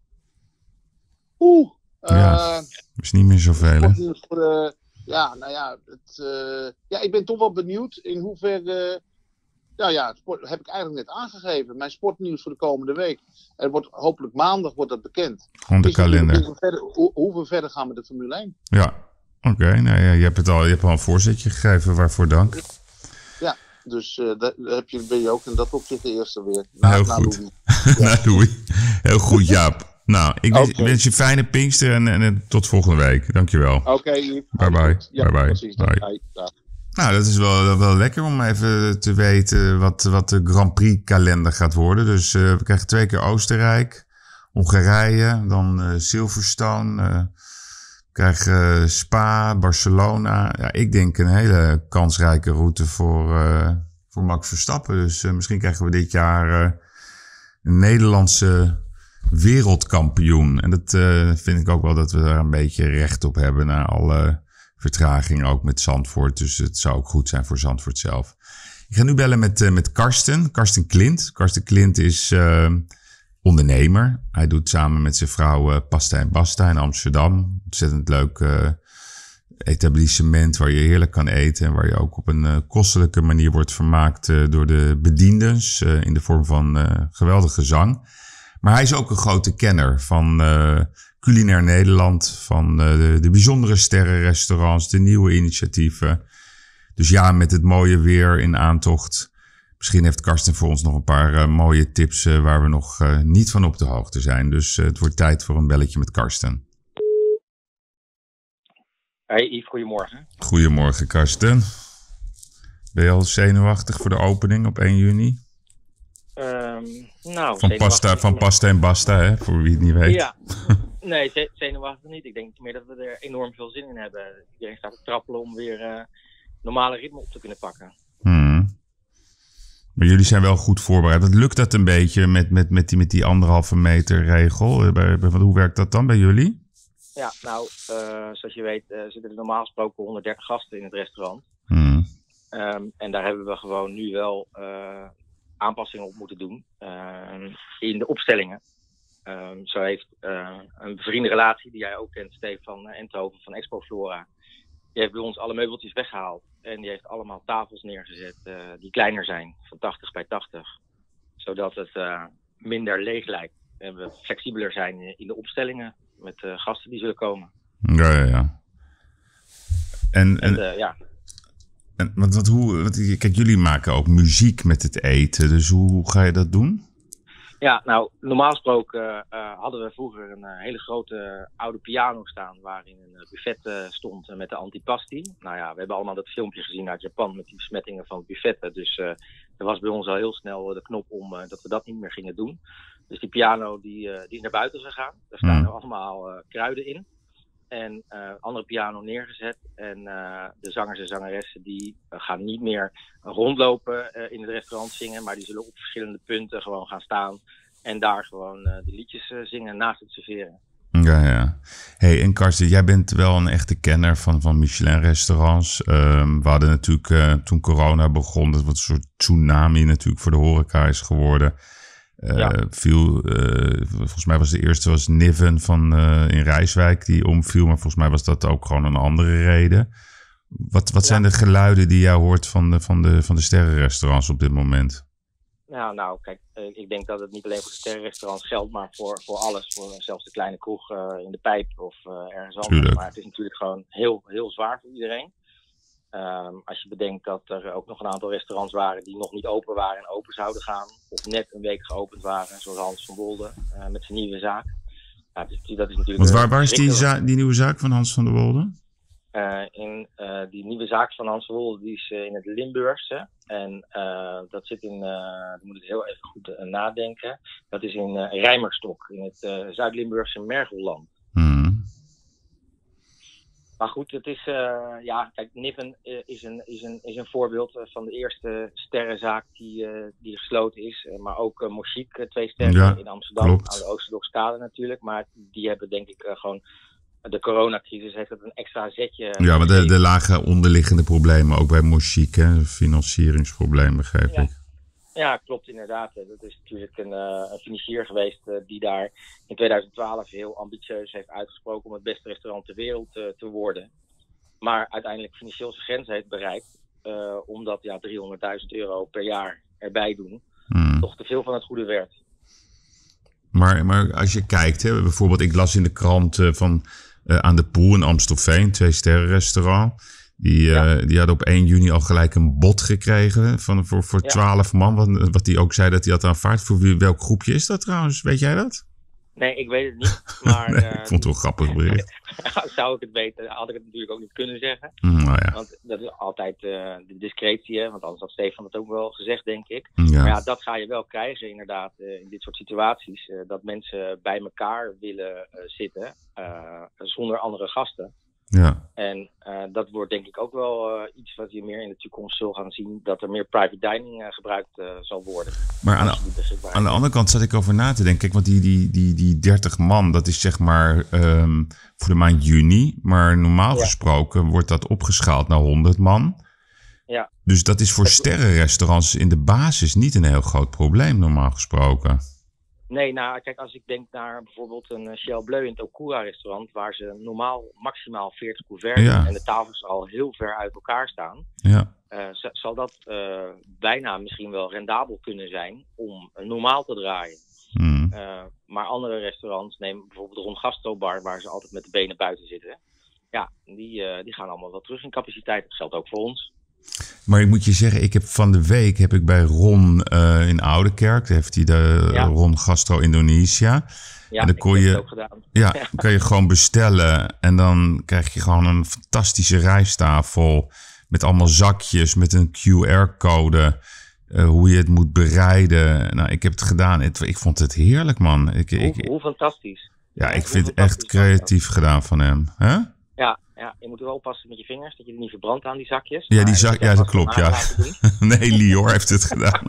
Oeh. Ja, uh, is niet meer zoveel, hè? Uh, ja, nou ja, het, uh, ja, ik ben toch wel benieuwd in hoeverre... Uh, nou ja, sport, heb ik eigenlijk net aangegeven. Mijn sportnieuws voor de komende week. En wordt, hopelijk maandag wordt dat bekend. Gewoon de is kalender. Hoe we, verder, hoe, hoe we verder gaan met de Formule één. Ja, oké. Okay, nou ja, je hebt het al, je hebt al een voorzetje gegeven. Waarvoor dank. Ja, dus uh, daar heb je, ben je ook in dat opzicht de eerste weer. Na, Heel na goed. Louis. Ja. Na Louis. Heel goed, Jaap. Nou, ik wens, okay. wens je fijne Pinkster en, en, en tot volgende week. Dankjewel. Oké, okay, bye bye. Ja, bye bye. Precies, bye. bye. Ja. Nou, dat is wel, wel lekker om even te weten wat, wat de Grand Prix kalender gaat worden. Dus uh, we krijgen twee keer Oostenrijk, Hongarije, dan uh, Silverstone, uh, we krijgen uh, Spa, Barcelona. Ja, ik denk een hele kansrijke route voor, uh, voor Max Verstappen. Dus uh, misschien krijgen we dit jaar uh, een Nederlandse wereldkampioen. En dat uh, vind ik ook wel dat we daar een beetje recht op hebben na alle vertraging ook met Zandvoort. Dus het zou ook goed zijn voor Zandvoort zelf. Ik ga nu bellen met, uh, met Karsten. Karsten Klint. Karsten Klint is uh, ondernemer. Hij doet samen met zijn vrouw uh, Pasta en Basta in Amsterdam. Ontzettend leuk uh, etablissement waar je heerlijk kan eten. En waar je ook op een uh, kostelijke manier wordt vermaakt uh, door de bedienders. Uh, in de vorm van uh, geweldige zang. Maar hij is ook een grote kenner van uh, Culinair Nederland, van uh, de, de bijzondere sterrenrestaurants, de nieuwe initiatieven. Dus ja, met het mooie weer in aantocht. Misschien heeft Karsten voor ons nog een paar uh, mooie tips uh, waar we nog uh, niet van op de hoogte zijn. Dus uh, het wordt tijd voor een belletje met Karsten. Hey Yves, goedemorgen. Goedemorgen Karsten. Ben je al zenuwachtig voor de opening op één juni? Um, nou, van, pasta, van pasta en basta, hè, voor wie het niet weet. Ja, nee, zenuwachtig niet. Ik denk meer dat we er enorm veel zin in hebben. Iedereen staat te trappelen om weer uh, normale ritme op te kunnen pakken. Hmm. Maar jullie zijn wel goed voorbereid. Wat lukt dat een beetje met, met, met, die, met die anderhalve meter regel? Hoe werkt dat dan bij jullie? Ja, nou, uh, zoals je weet uh, zitten er normaal gesproken honderddertig gasten in het restaurant. Hmm. Um, en daar hebben we gewoon nu wel uh, aanpassingen op moeten doen uh, in de opstellingen. Um, zo heeft uh, een bevriende relatie, die jij ook kent, Stefan Enthoven van Expo Flora. Die heeft bij ons alle meubeltjes weggehaald. En die heeft allemaal tafels neergezet uh, die kleiner zijn, van tachtig bij tachtig. Zodat het uh, minder leeg lijkt. En we flexibeler zijn in de opstellingen met uh, gasten die zullen komen. Ja, ja, ja. En, en, en uh, ja. En wat, wat, hoe, wat, kijk, jullie maken ook muziek met het eten. Dus hoe, hoe ga je dat doen? Ja, nou, normaal gesproken uh, hadden we vroeger een uh, hele grote uh, oude piano staan waarin een uh, buffet uh, stond uh, met de antipasti. Nou ja, we hebben allemaal dat filmpje gezien uit Japan met die besmettingen van buffetten. Dus uh, er was bij ons al heel snel uh, de knop om uh, dat we dat niet meer gingen doen. Dus die piano die, uh, die is naar buiten gegaan. Daar staan Hmm. er allemaal uh, kruiden in. En uh, andere piano neergezet. En uh, de zangers en zangeressen die uh, gaan niet meer rondlopen uh, in het restaurant zingen. Maar die zullen op verschillende punten gewoon gaan staan. En daar gewoon uh, de liedjes uh, zingen naast het serveren. Ja, ja. Hey, en Karsten, jij bent wel een echte kenner van, van Michelin-restaurants. Um, we hadden natuurlijk uh, toen corona begon, dat wat een soort tsunami natuurlijk voor de horeca is geworden. Uh, Ja. viel, uh, volgens mij was de eerste was Niven van, uh, in Rijswijk die omviel. Maar volgens mij was dat ook gewoon een andere reden. Wat, wat zijn de geluiden die jij hoort van de, van de, van de sterrenrestaurants op dit moment? Nou, nou, kijk, uh, ik denk dat het niet alleen voor de sterrenrestaurants geldt, maar voor, voor alles. Voor zelfs de kleine kroeg uh, in de Pijp of uh, ergens anders. Tuurlijk. Maar het is natuurlijk gewoon heel, heel zwaar voor iedereen. Um, als je bedenkt dat er ook nog een aantal restaurants waren die nog niet open waren en open zouden gaan. Of net een week geopend waren, zoals Hans van Wolde uh, met zijn nieuwe zaak. Ja, dus, dat is natuurlijk. Want waar, waar is die, verschrikkelijk. za- die nieuwe zaak van Hans van der Wolde? Uh, in uh, die nieuwe zaak van Hans van Wolde, die is uh, in het Limburgse. En uh, dat zit in, uh, dan moet ik heel even goed uh, nadenken. Dat is in uh, Rijmerstok, in het uh, Zuid-Limburgse Mergelland. Hmm. Maar goed, het is, uh, ja, kijk, Niven uh, is, een, is, een, is een voorbeeld uh, van de eerste sterrenzaak die, uh, die gesloten is. Uh, maar ook uh, Mochiek, uh, twee sterren Ja, in Amsterdam, klopt. aan de Oosterdokskade natuurlijk. Maar die hebben denk ik uh, gewoon, de coronacrisis heeft het een extra zetje. Ja, maar de, de lage onderliggende problemen, ook bij Mochiek, hè? Financieringsprobleem, begrijp Ja. ik. Ja, klopt inderdaad. Dat is natuurlijk een, uh, een financier geweest uh, die daar in tweeduizend twaalf heel ambitieus heeft uitgesproken om het beste restaurant ter wereld uh, te worden. Maar uiteindelijk financieel zijn grens heeft bereikt, uh, omdat ja, driehonderdduizend euro per jaar erbij doen Hmm. toch te veel van het goede werd. Maar, maar als je kijkt, hè, bijvoorbeeld, ik las in de krant uh, van uh, Aan de Poel in Amstelveen, twee sterren restaurant. Die, uh, Ja. die hadden op één juni al gelijk een bod gekregen van, voor, voor Ja. twaalf man. Wat, wat die ook zei dat hij had aanvaard. Voor wie, welk groepje is dat trouwens? Weet jij dat? Nee, ik weet het niet. Maar Nee, uh, ik vond het wel grappig bericht. zou ik het weten, had ik het natuurlijk ook niet kunnen zeggen. Mm, nou ja. Want dat is altijd uh, de discretie, hè? Want anders had Stefan het ook wel gezegd, denk ik. Ja. Maar ja, dat ga je wel krijgen inderdaad uh, in dit soort situaties. Uh, dat mensen bij elkaar willen uh, zitten uh, zonder andere gasten. Ja. En uh, dat wordt denk ik ook wel uh, iets wat je meer in de toekomst zult gaan zien. Dat er meer private dining uh, gebruikt uh, zal worden. Maar aan Als die de, beschikbaar aan de is. andere kant zat ik over na te denken. Kijk, want die, die, die, die dertig man, dat is zeg maar um, voor de maand juni. Maar normaal Ja. gesproken wordt dat opgeschaald naar honderd man. Ja. Dus dat is voor sterrenrestaurants in de basis niet een heel groot probleem, normaal gesproken. Nee, nou kijk, als ik denk naar bijvoorbeeld een uh, Ciel Bleu in het Okura restaurant, waar ze normaal maximaal veertig couverts Ja. en de tafels al heel ver uit elkaar staan, Ja. uh, z- zal dat uh, bijna misschien wel rendabel kunnen zijn om uh, normaal te draaien. Hmm. Uh, maar andere restaurants, neem bijvoorbeeld de Ron Gastro Bar, waar ze altijd met de benen buiten zitten. Ja, die, uh, die gaan allemaal wel terug in capaciteit. Dat geldt ook voor ons. Maar ik moet je zeggen, ik heb van de week heb ik bij Ron uh, in Oudekerk, heeft hij de ja. Ron Gastro Indonesia. Ja, en dan kon ik heb je, het ook gedaan. Ja, dan kan je gewoon bestellen en dan krijg je gewoon een fantastische rijsttafel met allemaal zakjes, met een Q R-code, uh, hoe je het moet bereiden. Nou, ik heb het gedaan. Het, ik vond het heerlijk, man. Ik, hoe, ik, hoe fantastisch. Ja, ik vind het echt creatief gedaan van hem. Huh? Ja, ja, je moet er wel oppassen met je vingers, dat je er niet verbrandt aan die zakjes. Ja, die zak, ja dat klopt, ja. Nee, Lior heeft het gedaan.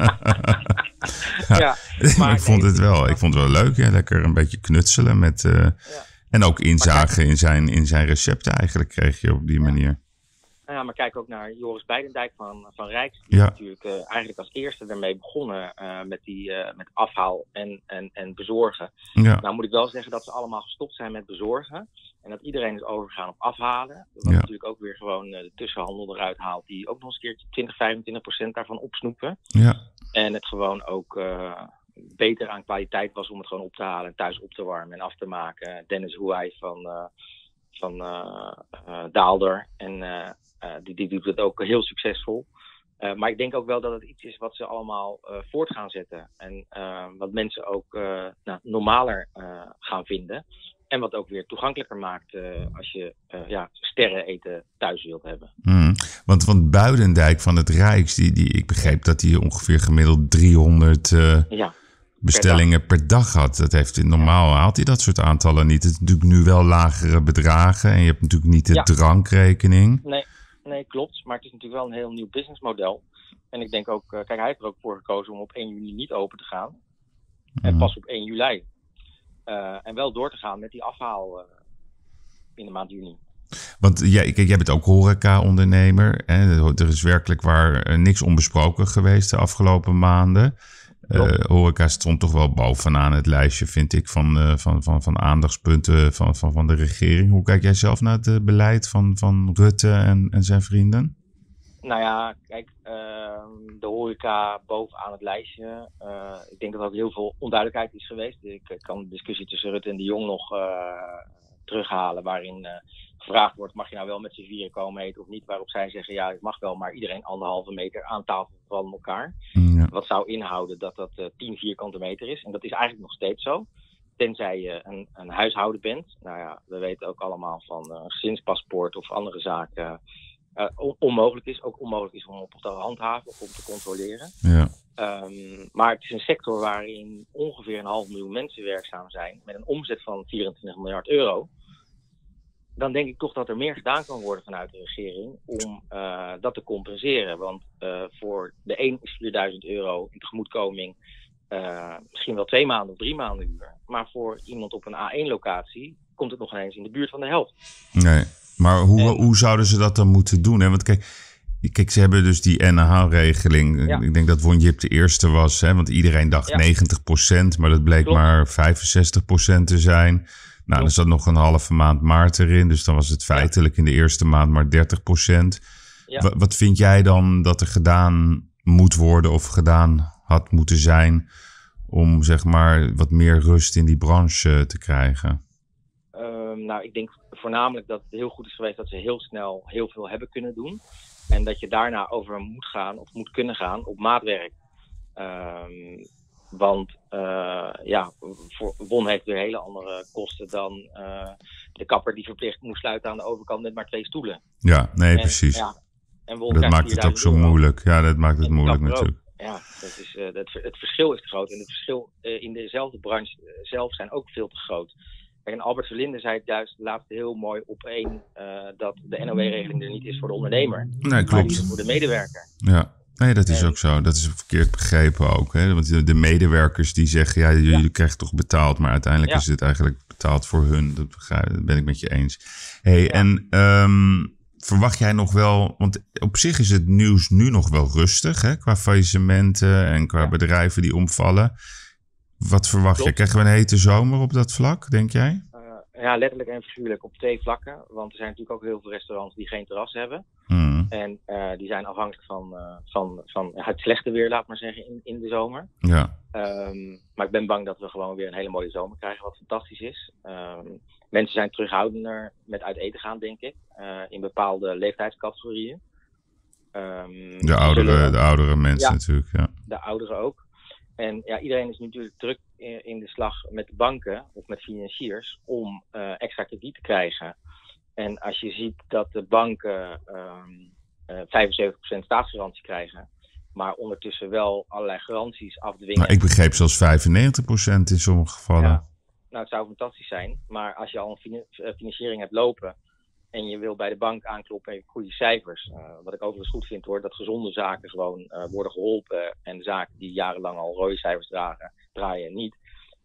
ja, ja, maar, maar ik vond nee, het wel, ik vond het wel leuk, ja. Lekker een beetje knutselen met, uh, ja. en ook inzagen in zijn, in zijn recepten eigenlijk kreeg je op die ja. manier. Ja, maar kijk ook naar Joris Beidendijk van, van Rijks, die ja. natuurlijk uh, eigenlijk als eerste ermee begonnen uh, met, die, uh, met afhaal en, en, en bezorgen. Ja. Nou moet ik wel zeggen dat ze allemaal gestopt zijn met bezorgen. En dat iedereen is overgegaan op afhalen. Wat ja. natuurlijk ook weer gewoon uh, de tussenhandel eruit haalt. Die ook nog eens een keertje twintig, vijfentwintig procent daarvan opsnoepen. Ja. En het gewoon ook uh, beter aan kwaliteit was om het gewoon op te halen. En thuis op te warmen en af te maken. Dennis Hoei van, uh, van uh, uh, Daalder. En uh, uh, die, die doet het ook heel succesvol. Uh, maar ik denk ook wel dat het iets is wat ze allemaal uh, voort gaan zetten. En uh, wat mensen ook uh, nou, normaler uh, gaan vinden. En wat ook weer toegankelijker maakt uh, als je uh, ja, sterren eten thuis wilt hebben. Hmm. Want, want Buidendijk van het Rijks, die, die, ik begreep dat hij ongeveer gemiddeld driehonderd uh, ja, bestellingen per dag. per dag had. Dat heeft, normaal ja. haalt hij dat soort aantallen niet. Het is natuurlijk nu wel lagere bedragen en je hebt natuurlijk niet de ja. drankrekening. Nee, nee, klopt. Maar het is natuurlijk wel een heel nieuw businessmodel. En ik denk ook, uh, kijk, hij heeft er ook voor gekozen om op één juni niet open te gaan. Hmm. En pas op één juli. Uh, en wel door te gaan met die afhaal uh, in de maand juni. Want jij, kijk, jij bent ook horeca-ondernemer. Hè? Er is werkelijk waar uh, niks onbesproken geweest de afgelopen maanden. Uh, horeca stond toch wel bovenaan het lijstje, vind ik, van, uh, van, van, van aandachtspunten van, van, van de regering. Hoe kijk jij zelf naar het uh, beleid van, van Rutte en, en zijn vrienden? Nou ja, kijk, uh, de horeca bovenaan het lijstje. Uh, ik denk dat er ook heel veel onduidelijkheid is geweest. Ik kan de discussie tussen Rutte en de Jong nog uh, terughalen, waarin uh, gevraagd wordt, mag je nou wel met z'n vieren komen eten of niet? Waarop zij zeggen, ja, het mag wel, maar iedereen anderhalve meter aan tafel van elkaar. Ja. Wat zou inhouden dat dat uh, tien vierkante meter is. En dat is eigenlijk nog steeds zo. Tenzij je een, een huishouden bent. Nou ja, we weten ook allemaal van uh, gezinspaspoort of andere zaken. Uh, on- onmogelijk is, ook onmogelijk is om op te handhaven of om te controleren. Ja. Um, maar het is een sector waarin ongeveer een half miljoen mensen werkzaam zijn met een omzet van vierentwintig miljard euro. Dan denk ik toch dat er meer gedaan kan worden vanuit de regering om uh, dat te compenseren. Want uh, voor de een is vierduizend euro in tegemoetkoming uh, misschien wel twee maanden of drie maanden huur. Maar voor iemand op een A één locatie komt het nog ineens in de buurt van de helft. Nee. Maar hoe, en, hoe zouden ze dat dan moeten doen? Hè? Want kijk, kijk, ze hebben dus die N H-regeling. Ja. Ik denk dat Wonjip de eerste was. Hè? Want iedereen dacht ja. negentig procent, maar dat bleek Klopt. maar vijfenzestig procent te zijn. Nou, Klopt. Er zat nog een halve maand maart erin. Dus dan was het feitelijk ja. in de eerste maand maar dertig procent. Ja. W- wat vind jij dan dat er gedaan moet worden of gedaan had moeten zijn om zeg maar wat meer rust in die branche te krijgen? Um, nou, ik denk voornamelijk dat het heel goed is geweest dat ze heel snel heel veel hebben kunnen doen. En dat je daarna over moet gaan of moet kunnen gaan op maatwerk. Um, want uh, ja, voor, Won heeft weer hele andere kosten dan uh, de kapper die verplicht moest sluiten aan de overkant met maar twee stoelen. Ja, nee, en, precies. Ja, en Won dat maakt het ook zo euro. moeilijk. Ja, dat maakt het moeilijk natuurlijk. Ook. Ja, dat is, uh, het, het verschil is te groot. En het verschil uh, in dezelfde branche uh, zelf zijn ook veel te groot. En Albert Verlinde zei het juist laatst heel mooi op één uh, dat de N O W-regeling er niet is voor de ondernemer. Nee, klopt. Maar die is voor de medewerker. Ja, nee, dat is en, ook zo. Dat is verkeerd begrepen ook. Hè? Want de, de medewerkers die zeggen, ja, jullie ja. krijgen toch betaald. Maar uiteindelijk ja. is het eigenlijk betaald voor hun. Dat, dat ben ik met je eens. Hey, ja. En um, verwacht jij nog wel, want op zich is het nieuws nu nog wel rustig, hè? Qua faillissementen en qua ja. bedrijven die omvallen. Wat verwacht Klopt. je? Krijgen we een hete zomer op dat vlak, denk jij? Uh, ja, letterlijk en figuurlijk op twee vlakken. Want er zijn natuurlijk ook heel veel restaurants die geen terras hebben. Mm. En uh, die zijn afhankelijk van, uh, van, van het slechte weer, laat maar zeggen, in, in de zomer. Ja. Um, maar ik ben bang dat we gewoon weer een hele mooie zomer krijgen, wat fantastisch is. Um, mensen zijn terughoudender met uit eten gaan, denk ik. Uh, in bepaalde leeftijdscategorieën. Um, De oudere, zullen, de oudere mensen ja, natuurlijk, ja. De ouderen ook. En ja, iedereen is natuurlijk druk in, in de slag met de banken of met financiers om uh, extra krediet te krijgen. En als je ziet dat de banken um, uh, vijfenzeventig procent staatsgarantie krijgen, maar ondertussen wel allerlei garanties afdwingen. Nou, ik begreep zelfs vijfennegentig procent in sommige gevallen. Ja, nou, het zou fantastisch zijn. Maar als je al een fin- financiering hebt lopen en je wil bij de bank aankloppen en je hebt goede cijfers. Uh, wat ik overigens goed vind hoor, dat gezonde zaken gewoon uh, worden geholpen. En de zaken die jarenlang al rode cijfers dragen, draaien niet.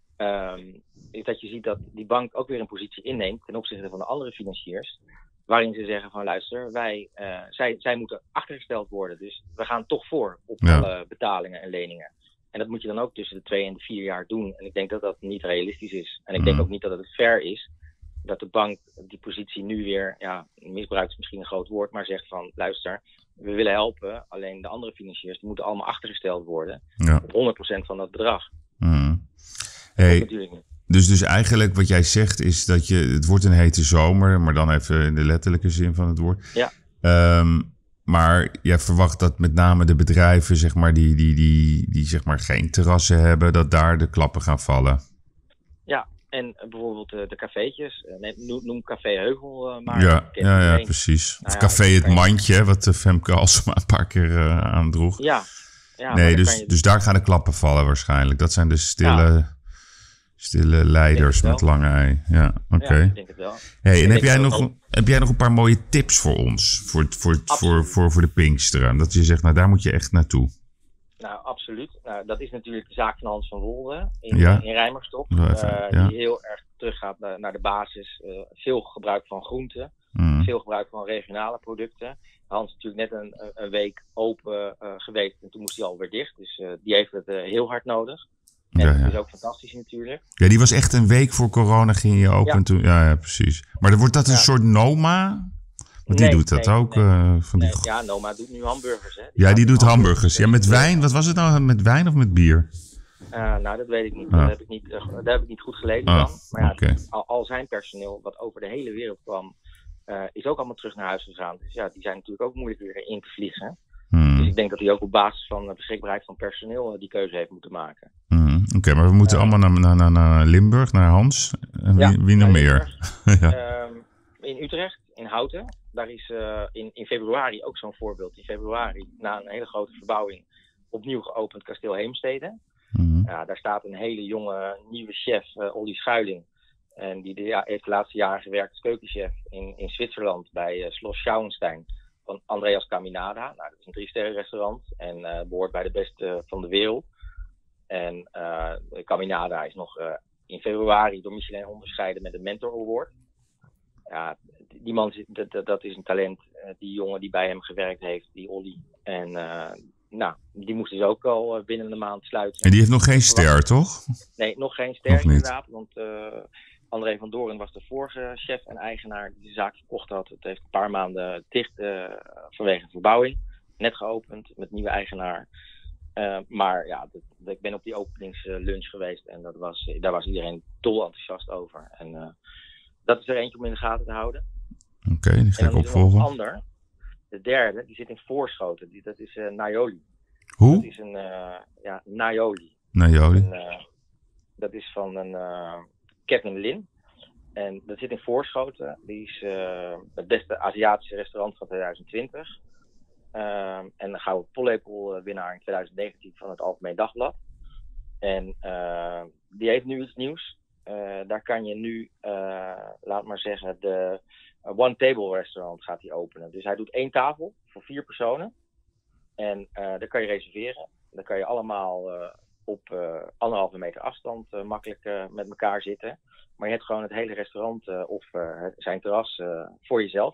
Um, is dat je ziet dat die bank ook weer een positie inneemt ten opzichte van de andere financiers. Waarin ze zeggen van luister, wij, uh, zij, zij moeten achtergesteld worden. Dus we gaan toch voor op Ja. alle betalingen en leningen. En dat moet je dan ook tussen de twee en de vier jaar doen. En ik denk dat dat niet realistisch is. En ik denk Mm. ook niet dat het fair is dat de bank die positie nu weer, ja, misbruikt is misschien een groot woord, maar zegt van luister, we willen helpen. Alleen de andere financiers die moeten allemaal achtergesteld worden. Ja. Op honderd procent van dat bedrag. Mm. Dat Hey, natuurlijk niet. dus, dus eigenlijk wat jij zegt is dat je, het wordt een hete zomer, maar dan even in de letterlijke zin van het woord. Ja. Um, maar jij verwacht dat met name de bedrijven, zeg maar, die, die, die, die zeg maar geen terrassen hebben, dat daar de klappen gaan vallen. Ja, en uh, bijvoorbeeld uh, de cafeetjes. Uh, neem- noem, noem Café Heuvel uh, maar. Ja, Dat kent ja, ja, iedereen. precies. Nou Of ja, Café Het kan je- Mandje, hè, wat uh, Femke Alsema een paar keer uh, aandroeg. Ja. ja maar nee, dan dus, kan je- dus daar gaan de klappen vallen waarschijnlijk. Dat zijn de stille, Ja. stille leiders wel. met lange ei. Ja, oké. Ja, ik denk het wel. Hey, Ik en heb denk jij, dat nog, ook- heb jij nog een paar mooie tips voor ons? Voor, het- voor, het- voor, voor, voor de Pinksteren? Dat je zegt, nou daar moet je echt naartoe. Nou, absoluut. Nou, dat is natuurlijk de zaak van Hans van Wolde in, Ja. in Rijmerstok. Wel even, uh, ja. Die heel erg teruggaat naar, naar de basis. Uh, veel gebruik van groenten. Mm. Veel gebruik van regionale producten. Hans is natuurlijk net een, een week open uh, geweest en toen moest hij alweer dicht. Dus uh, die heeft het uh, heel hard nodig. En Ja, dat ja. is ook fantastisch natuurlijk. Ja, die was echt een week voor corona, ging je open. Ja. Toen, ja, ja, precies. Maar dan wordt dat een Ja. soort Noma? Want die Nee, doet dat nee, ook. nee. uh, van die... Nee, ja, Noma doet nu hamburgers. Hè. Ja, gaat die nu doet hamburgers. Ja, met wijn. Wat was het nou? Met wijn of met bier? Uh, nou, dat weet ik niet. Ah. Dat heb ik niet, uh, dat heb ik niet goed gelezen Ah, dan. Maar ja, oké. al, al zijn personeel, wat over de hele wereld kwam, uh, is ook allemaal terug naar huis gegaan. Dus ja, die zijn natuurlijk ook moeilijk weer in te vliegen. Hmm. Dus ik denk dat hij ook op basis van de beschikbaarheid van personeel uh, die keuze heeft moeten maken. Hmm. Oké, maar we moeten allemaal naar, naar, naar, naar Limburg, naar Hans. En wie, Ja, wie nog naar meer? ja. Um, in Utrecht, in Houten, daar is uh, in, in februari ook zo'n voorbeeld. In februari, na een hele grote verbouwing, opnieuw geopend kasteel Heemstede. Hmm. Ja, daar staat een hele jonge nieuwe chef, uh, Olly Schuiling. En die de, ja, heeft de laatste jaren gewerkt als keukenchef in, in Zwitserland bij uh, Schloss Schauenstein van Andreas Caminada. Nou, dat is een drie-sterren restaurant en uh, behoort bij de beste van de wereld. En uh, Caminada is nog uh, in februari door Michelin onderscheiden met een Mentor Award. Ja, die man, dat, dat is een talent. Uh, die jongen die bij hem gewerkt heeft, die Olly. En uh, nou, die moest dus ook al uh, binnen een maand sluiten. En die heeft nog geen ster, toch? Nee, nog geen ster Nog niet. inderdaad. Want uh, André van Doorn was de vorige chef en eigenaar die de zaak verkocht had. Het heeft een paar maanden dicht uh, vanwege de verbouwing. Net geopend met nieuwe eigenaar. Uh, maar ja, dat, dat, ik ben op die openingslunch geweest en dat was, daar was iedereen dol enthousiast over. En uh, dat is er eentje om in de gaten te houden. Oké, die ga En ik dan is er nog opvolgen. een ander. De derde, die zit in Voorschoten. Die, dat is uh, Naioli. Hoe? Dat is een, uh, ja, Naioli. Naioli. En, uh, dat is van een uh, Kevin Lin. En dat zit in Voorschoten. Die is uh, het beste Aziatische restaurant van twintig twintig. Uh, en een gouden pollepel winnaar in twintig negentien van het Algemeen Dagblad. En uh, die heeft nu iets nieuws. Uh, daar kan je nu, uh, laat maar zeggen, de uh, One Table Restaurant gaat hij openen. Dus hij doet één tafel voor vier personen. En uh, daar kan je reserveren. Dan kan je allemaal uh, op uh, anderhalve meter afstand uh, makkelijk uh, met elkaar zitten. Maar je hebt gewoon het hele restaurant uh, of uh, zijn terras uh, voor jezelf.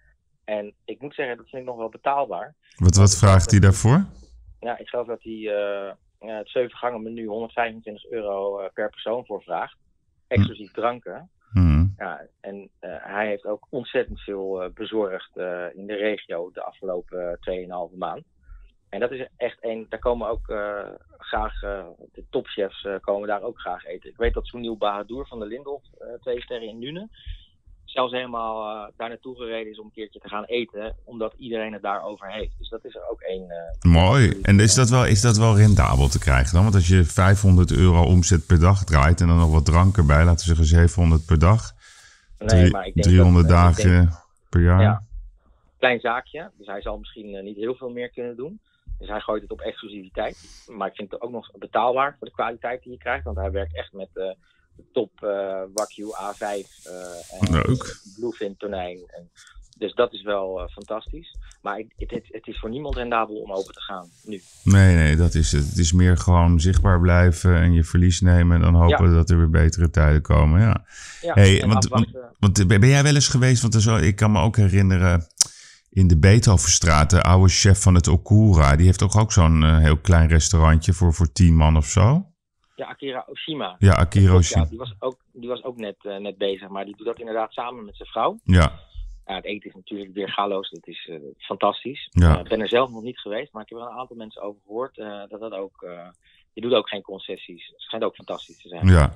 En ik moet zeggen, dat vind ik nog wel betaalbaar. Wat, wat vraagt hij daarvoor? Ja, ik geloof dat hij uh, het zeven gangen menu honderdvijfentwintig euro uh, per persoon voor vraagt. Exclusief dranken. Mm. Ja, en uh, hij heeft ook ontzettend veel uh, bezorgd uh, in de regio de afgelopen tweeënhalve maand. En dat is echt een, daar komen ook uh, graag, uh, de topchefs uh, komen daar ook graag eten. Ik weet dat Sunil Bahadur van de Lindhof, uh, twee sterren in Nuenen, zelfs helemaal uh, daar naartoe gereden is om een keertje te gaan eten, omdat iedereen het daarover heeft. Dus dat is er ook één. Uh, Mooi. En is dat, wel, is dat wel rendabel te krijgen dan? Want als je vijfhonderd euro omzet per dag draait en dan nog wat drank erbij, laten we zeggen zevenhonderd per dag, nee, drie, maar ik denk driehonderd dat, dagen denk, per jaar. Ja, klein zaakje, dus hij zal misschien uh, niet heel veel meer kunnen doen. Dus hij gooit het op exclusiviteit. Maar ik vind het ook nog betaalbaar voor de kwaliteit die je krijgt, want hij werkt echt met uh, de top uh, Wagyu A vijf uh, en Leuk. Bluefin tonijn. En, dus dat is wel uh, fantastisch. Maar ik, het, het, het is voor niemand rendabel om open te gaan, nu. Nee, nee, dat is het. Het is meer gewoon zichtbaar blijven en je verlies nemen en dan hopen ja. dat er weer betere tijden komen. Ja. Ja, hey, want, want, want ben jij wel eens geweest, want er zo, ik kan me ook herinneren, in de Beethovenstraat, de oude chef van het Okura, die heeft ook, ook zo'n uh, heel klein restaurantje voor, voor tien man of zo. Ja, Akira Oshima. Ja, Akira Oshima. Ja, die was ook, die was ook net, uh, net bezig, maar die doet dat inderdaad samen met zijn vrouw. Ja. Ja, het eten is natuurlijk weer galoos, dat is uh, fantastisch. Ja. Uh, ik ben er zelf nog niet geweest, maar ik heb er een aantal mensen over gehoord uh, dat dat ook, uh, je doet ook geen concessies. Het schijnt ook fantastisch te zijn. Ja.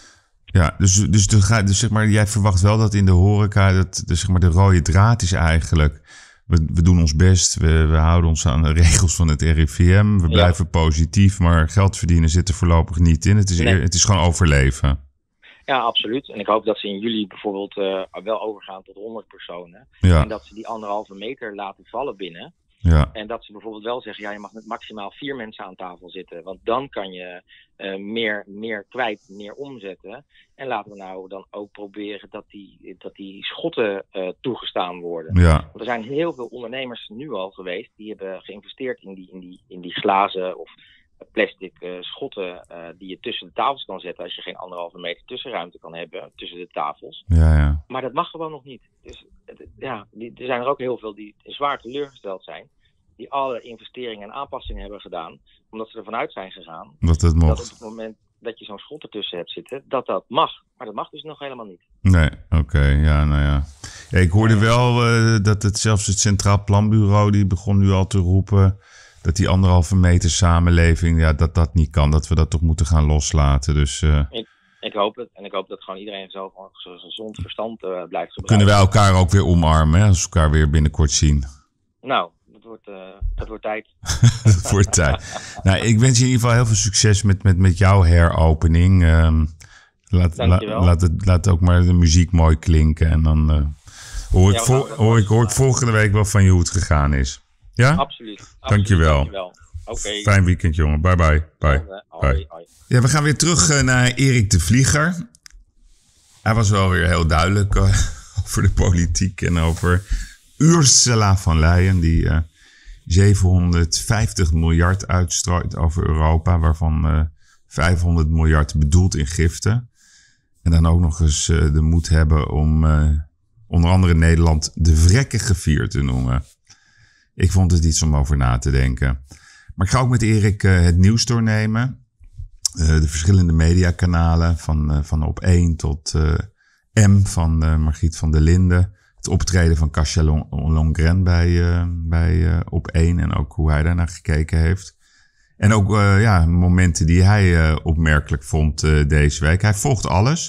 Ja, dus, dus, dus, dus zeg maar, jij verwacht wel dat in de horeca, dat, dus zeg maar, de rode draad is eigenlijk, we, we doen ons best, we, we houden ons aan de regels van het R I V M, we blijven ja. positief, maar geld verdienen zit er voorlopig niet in. Het is, nee. het is gewoon overleven. Ja, absoluut. En ik hoop dat ze in juli bijvoorbeeld uh, wel overgaan tot honderd personen. Ja. En dat ze die anderhalve meter laten vallen binnen. Ja. En dat ze bijvoorbeeld wel zeggen, ja, je mag met maximaal vier mensen aan tafel zitten. Want dan kan je uh, meer, meer kwijt, meer omzetten. En laten we nou dan ook proberen dat die, dat die schotten uh, toegestaan worden. Ja. Want er zijn heel veel ondernemers nu al geweest, die hebben geïnvesteerd in die, in die, in die glazen of plastic uh, schotten uh, die je tussen de tafels kan zetten als je geen anderhalve meter tussenruimte kan hebben tussen de tafels. Ja, ja. Maar dat mag gewoon nog niet. Dus ja, die, er zijn er ook heel veel die zwaar teleurgesteld zijn, die alle investeringen en aanpassingen hebben gedaan, omdat ze ervan uit zijn gegaan dat het mocht. Dat op het moment dat je zo'n schot ertussen hebt zitten, dat dat mag. Maar dat mag dus nog helemaal niet. Nee, oké, okay, ja, nou ja. ja. Ik hoorde wel uh, dat het zelfs het Centraal Planbureau, die begon nu al te roepen dat die anderhalve meter samenleving, ja, dat dat niet kan. Dat we dat toch moeten gaan loslaten. Dus, uh, ik, ik hoop het. En ik hoop dat gewoon iedereen zelf een gezond verstand uh, blijft gebruiken. Kunnen wij elkaar ook weer omarmen, hè, als we elkaar weer binnenkort zien? Nou, dat wordt, uh, dat wordt tijd. dat wordt tijd. Nou, ik wens je in ieder geval heel veel succes met, met, met jouw heropening. Um, laat, la, laat, het, laat ook maar de muziek mooi klinken. En dan uh, hoor, ik ja, vol, hoor, ik, hoor ik volgende week wel van je hoe het gegaan is. Ja? Absoluut. Dankjewel. Dankjewel. Okay. Fijn weekend, jongen. Bye bye. Bye. Hoi, bye. Hoi. Ja, we gaan weer terug uh, naar Erik de Vlieger. Hij was wel weer heel duidelijk uh, over de politiek en over Ursula von Leyen, die uh, zevenhonderdvijftig miljard uitstrooit over Europa, waarvan uh, vijfhonderd miljard bedoeld in giften. En dan ook nog eens uh, de moed hebben om uh, onder andere Nederland de vrekkige vier te noemen. Ik vond het iets om over na te denken. Maar ik ga ook met Erik uh, het nieuws doornemen. Uh, de verschillende mediakanalen, van, uh, van Op één tot uh, M van uh, Margriet van der Linden. Het optreden van Kasia Longren bij, uh, bij uh, Op één en ook hoe hij daarnaar gekeken heeft. En ook uh, ja, momenten die hij uh, opmerkelijk vond uh, deze week. Hij volgt alles.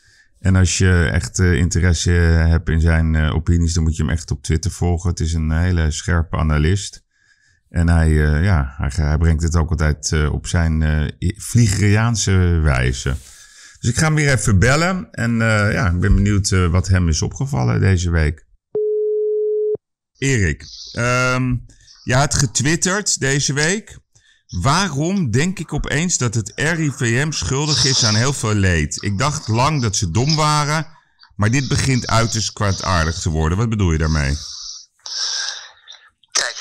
En als je echt uh, interesse hebt in zijn uh, opinies, dan moet je hem echt op Twitter volgen. Het is een hele scherpe analist. En hij, uh, ja, hij, hij brengt het ook altijd uh, op zijn uh, Vliegeriaanse wijze. Dus ik ga hem weer even bellen. En uh, ja, ik ben benieuwd uh, wat hem is opgevallen deze week. Erik, um, je had getwitterd deze week. Waarom denk ik opeens dat het R I V M schuldig is aan heel veel leed? Ik dacht lang dat ze dom waren, maar dit begint uiterst kwaadaardig te worden. Wat bedoel je daarmee? Kijk,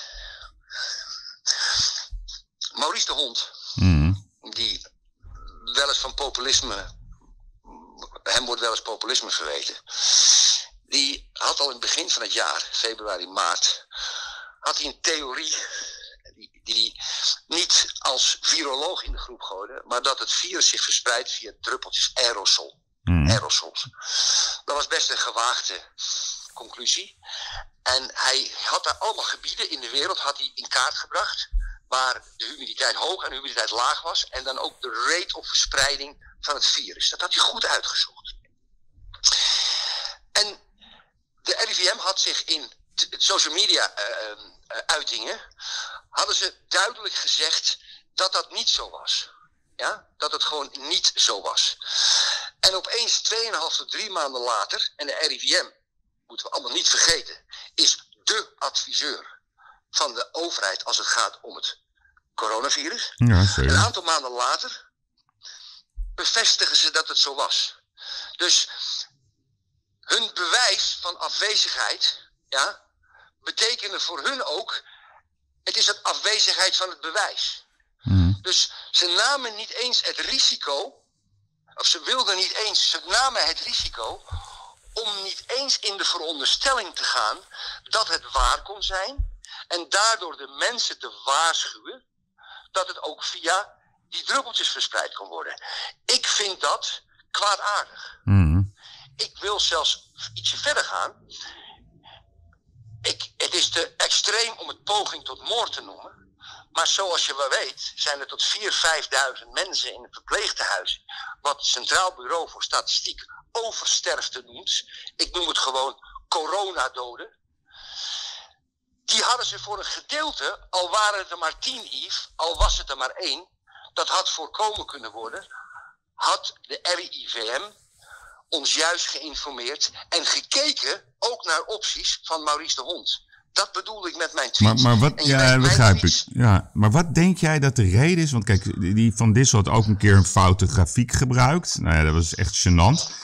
Maurice de Hond, mm. die wel eens van populisme, hem wordt wel eens populisme verweten, die had al in het begin van het jaar, februari, maart, had hij een theorie die, die niet als viroloog in de groep gooide, maar dat het virus zich verspreidt via druppeltjes aerosol. Mm. Aerosols. Dat was best een gewaagde conclusie. En hij had daar allemaal gebieden in de wereld had hij in kaart gebracht waar de humiditeit hoog en de humiditeit laag was. En dan ook de rate of verspreiding van het virus. Dat had hij goed uitgezocht. En de R I V M had zich in t- social media uh, uh, uitingen, hadden ze duidelijk gezegd dat dat niet zo was. Ja? Dat het gewoon niet zo was. En opeens tweeënhalf tot drie maanden later, en de R I V M, moeten we allemaal niet vergeten, is dé adviseur van de overheid als het gaat om het coronavirus. Ja, zeker. Een aantal maanden later bevestigen ze dat het zo was. Dus hun bewijs van afwezigheid, ja, betekende voor hun ook, het is een afwezigheid van het bewijs. Mm. Dus ze namen niet eens het risico, of ze wilden niet eens, ze namen het risico om niet eens in de veronderstelling te gaan dat het waar kon zijn en daardoor de mensen te waarschuwen dat het ook via die druppeltjes verspreid kon worden. Ik vind dat kwaadaardig. Mm. Ik wil zelfs ietsje verder gaan. Ik, het is te extreem om het poging tot moord te noemen. Maar zoals je wel weet, zijn er tot vierduizend, vijfduizend mensen in het verpleegtehuis, wat het Centraal Bureau voor Statistiek oversterfte noemt. Ik noem het gewoon coronadoden. Die hadden ze voor een gedeelte, al waren het er maar tien, Yves, al was het er maar één, dat had voorkomen kunnen worden, had de R I V M ons juist geïnformeerd en gekeken ook naar opties van Maurice de Hond. Dat bedoel ik met mijn tweet. Maar, maar wat, En je ja, weet, begrijp mijn ik. Ja, maar wat denk jij dat de reden is? Want kijk, die Van Dissel had ook een keer een foute grafiek gebruikt. Nou ja, dat was echt gênant.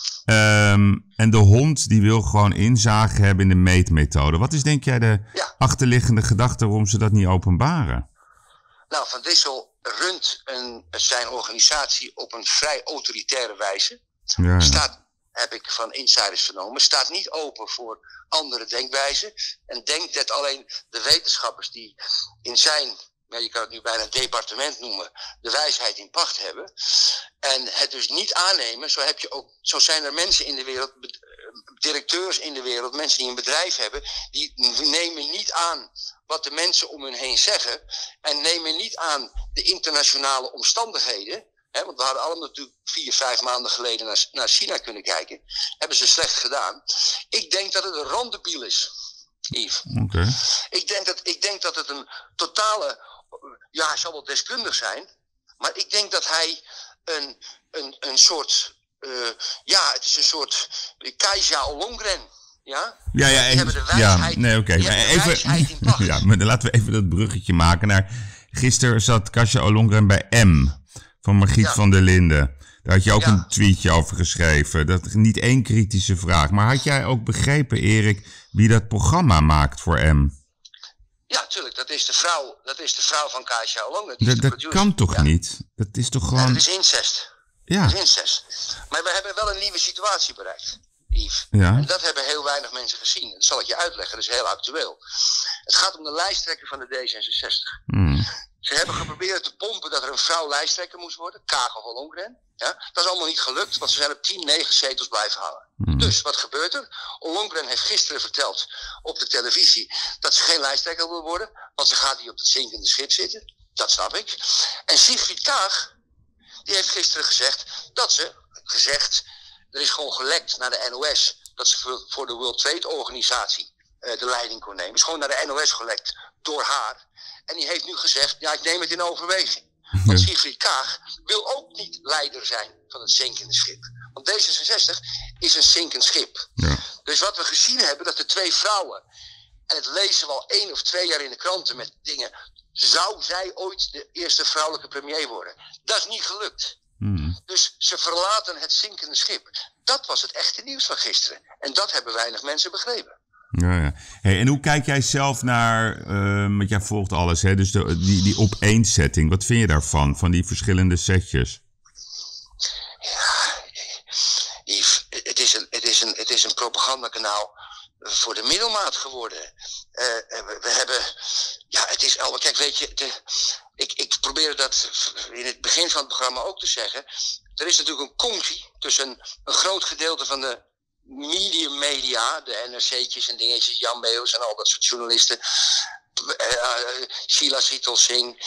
Um, en de Hond die wil gewoon inzage hebben in de meetmethode. Wat is denk jij de ja. achterliggende gedachte waarom ze dat niet openbaren? Nou, Van Dissel runt een, zijn organisatie op een vrij autoritaire wijze. Ja, ja. Staat, heb ik van insiders vernomen, staat niet open voor andere denkwijzen. En denkt dat alleen de wetenschappers die in zijn, ja, je kan het nu bijna departement noemen, de wijsheid in pacht hebben. En het dus niet aannemen, zo, heb je ook, zo zijn er mensen in de wereld, directeurs in de wereld, mensen die een bedrijf hebben, die nemen niet aan wat de mensen om hun heen zeggen en nemen niet aan de internationale omstandigheden. He, want we hadden allemaal natuurlijk vier, vijf maanden geleden naar, naar China kunnen kijken. Hebben ze slecht gedaan. Ik denk dat het een randebiel is, Yves. Okay. Ik denk dat, ik denk dat het een totale, ja, hij zal wel deskundig zijn, maar ik denk dat hij een, een, een soort, uh, ja, het is een soort Kajsa Ollongren. Ja, ja, ja, die hebben de wijsheid, ja, nee, oké. okay. Even, ja, maar laten we even dat bruggetje maken naar. Gisteren zat Kajsa Ollongren bij M. Van Margriet ja. van der Linden. Daar had je ook ja. een tweetje over geschreven. Dat, niet één kritische vraag. Maar had jij ook begrepen, Erik, wie dat programma maakt voor M? Ja, tuurlijk. Dat is de vrouw, dat is de vrouw van Kajsa Ollongren. Dat, dat kan toch ja. niet? Dat is toch gewoon... Ja, dat is incest. Ja. Dat is incest. Maar we hebben wel een nieuwe situatie bereikt, Yves. Ja. En dat hebben heel weinig mensen gezien. Dat zal ik je uitleggen. Dat is heel actueel. Het gaat om de lijsttrekker van de D zesenzestig. Hmm. Ze hebben geprobeerd te pompen dat er een vrouw lijsttrekker moest worden. Kaag of Ollongren. Ja? Dat is allemaal niet gelukt, want ze zijn op tien, negen zetels blijven hangen. Hmm. Dus, wat gebeurt er? Ollongren heeft gisteren verteld op de televisie dat ze geen lijsttrekker wil worden. Want ze gaat hier op het zinkende schip zitten. Dat snap ik. En Sigrid Kaag, die heeft gisteren gezegd dat ze, gezegd, er is gewoon gelekt naar de N O S, dat ze voor, voor de World Trade Organisatie uh, de leiding kon nemen. Het is gewoon naar de N O S gelekt door haar. En die heeft nu gezegd, ja, ik neem het in overweging. Want Sigrid Kaag wil ook niet leider zijn van het zinkende schip. Want D zesenzestig is een zinkend schip. Ja. Dus wat we gezien hebben, dat de twee vrouwen, en het lezen we al één of twee jaar in de kranten met dingen, zou zij ooit de eerste vrouwelijke premier worden? Dat is niet gelukt. Hmm. Dus ze verlaten het zinkende schip. Dat was het echte nieuws van gisteren. En dat hebben weinig mensen begrepen. Ja, ja. Hey, en hoe kijk jij zelf naar, uh, want jij volgt alles, hè? Dus de, die, die opeenzetting, wat vind je daarvan, van die verschillende setjes? Ja, Yves, het is een, het is een, het is een propagandakanaal voor de middelmaat geworden. Uh, we, we hebben, ja, het is al, kijk, weet je, de, ik, ik probeerde dat in het begin van het programma ook te zeggen. Er is natuurlijk een conctie tussen een groot gedeelte van de medium media, de N R C'tjes en dingetjes, Jan Meeuws en al dat soort journalisten, uh, uh, Sheila Sital Singh,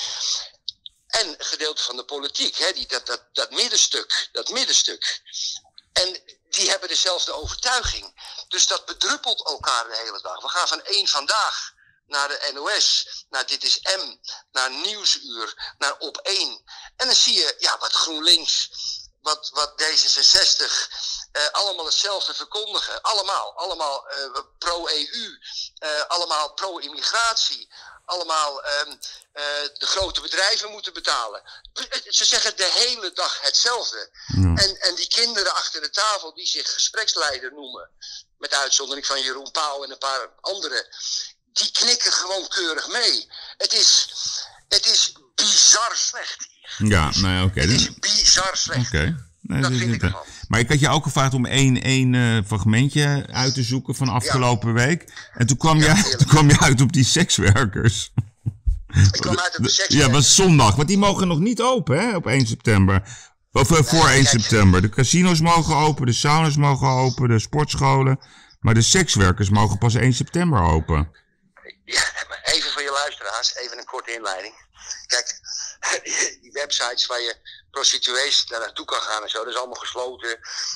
en een gedeelte van de politiek, hè, die, dat, dat, dat middenstuk, dat middenstuk. En die hebben dezelfde overtuiging. Dus dat bedruppelt elkaar de hele dag. We gaan van één Vandaag naar de N O S, naar Dit is M, naar Nieuwsuur, naar Op één. En dan zie je ja, wat GroenLinks, wat, wat D zesenzestig, uh, allemaal hetzelfde verkondigen. Allemaal, allemaal uh, pro-E U, uh, allemaal pro-immigratie. Allemaal um, uh, de grote bedrijven moeten betalen. Ze zeggen de hele dag hetzelfde. Ja. En, en die kinderen achter de tafel die zich gespreksleider noemen, met uitzondering van Jeroen Pauw en een paar anderen, die knikken gewoon keurig mee. Het is, het is bizar slecht. Ja, nou ja, oké. Okay. Het is bizar slecht. Okay. Nee, dat dit, vind dit, ik ervan. Maar ik had je ook gevraagd om één, één uh, fragmentje uit te zoeken van afgelopen ja. week. En toen kwam, ja, je, toen kwam je uit op die sekswerkers. Ik kwam uit op de sekswerkers. Ja, was zondag. Want die mogen nog niet open, hè, op één september. Of uh, voor nee, één september. De casinos mogen open, de saunas mogen open, de sportscholen. Maar de sekswerkers mogen pas één september open. Ja, maar even voor je luisteraars, even een korte inleiding. Kijk, die websites waar je prostituees daar naartoe kan gaan en zo, dat is allemaal gesloten.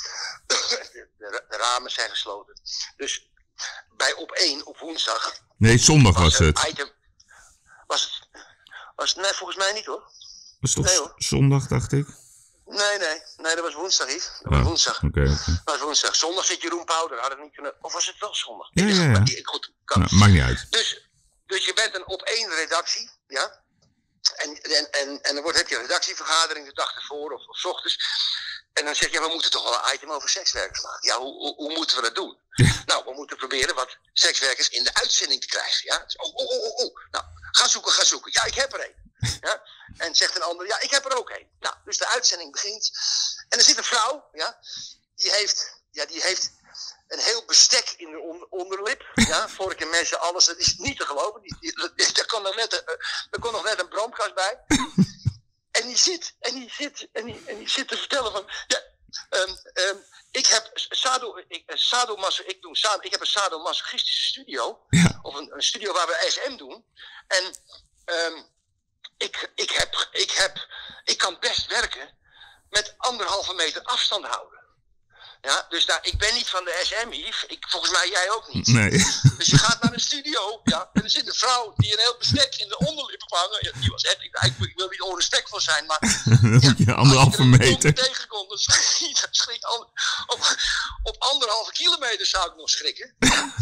De, de, de ramen zijn gesloten. Dus bij Op één op woensdag... Nee, zondag was, was het. Item, was het. Was het? Nee, volgens mij niet hoor. Was het toch nee, hoor. zondag, dacht ik? Nee, nee. Nee, dat was woensdag, Yves. Dat oh, was woensdag. Oké, okay, okay. Dat was woensdag. Zondag zit Jeroen Pauw, dat had het niet kunnen... Of was het wel zondag? Ja, ja, ja. Die, goed, kan. Nou, maakt niet uit. Dus, dus je bent een Op één redactie, ja? En, en, en, en dan wordt, heb je een redactievergadering de dag ervoor of, of 's ochtends. En dan zeg je, we moeten toch wel een item over sekswerkers maken. Ja, hoe, hoe, hoe moeten we dat doen? Ja. Nou, we moeten proberen wat sekswerkers in de uitzending te krijgen. Ja? Dus, oh, oh, oh, oh. Nou, ga zoeken, ga zoeken. Ja, ik heb er een. Ja? En zegt een ander, ja, ik heb er ook een. Nou, dus de uitzending begint. En er zit een vrouw, ja, die heeft, ja, die heeft een heel bestek in de onder, onderlip. Ja, vork en messen, alles. Dat is niet te geloven. Die, die, die, daar, kon nog net een, er kon nog net een brandkast bij. En die zit, en die zit, en die, en die zit te vertellen van, ja, um, um, ik heb sado, ik, sadomaso, ik doe sado, ik heb een sadomasochistische studio, ja. Of een, een studio waar we S M doen. En um, ik, ik heb, ik heb, ik kan best werken met anderhalve meter afstand houden. Ja, dus daar, ik ben niet van de S M, Yves. Ik, volgens mij jij ook niet. Nee. Dus je gaat naar een studio, ja, en er zit een vrouw die een heel bestek in de onderlip heeft hangen. Ja, die was echt, ik, ik, ik wil niet onrespectvol zijn, maar dan moet je anderhalve meter tegenkomt, dan schrik, dan schrik op, op, op anderhalve kilometer zou ik nog schrikken.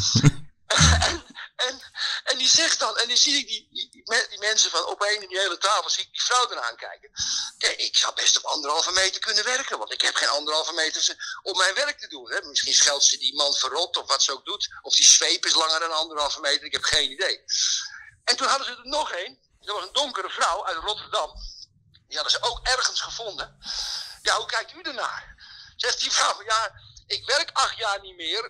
en, en, en die zegt dan, en die zie ik die, die, die mensen van Op één in die hele tafel, zie ik die vrouw dan aankijken. Kijk, ik zou best op anderhalve meter kunnen werken, want ik heb geen anderhalve meter om mijn werk te doen. Hè. Misschien scheldt ze die man verrot of wat ze ook doet, of die zweep is langer dan anderhalve meter, ik heb geen idee. En toen hadden ze er nog één, dat was een donkere vrouw uit Rotterdam. Die hadden ze ook ergens gevonden. Ja, hoe kijkt u ernaar? Zegt die vrouw, ja, ik werk acht jaar niet meer.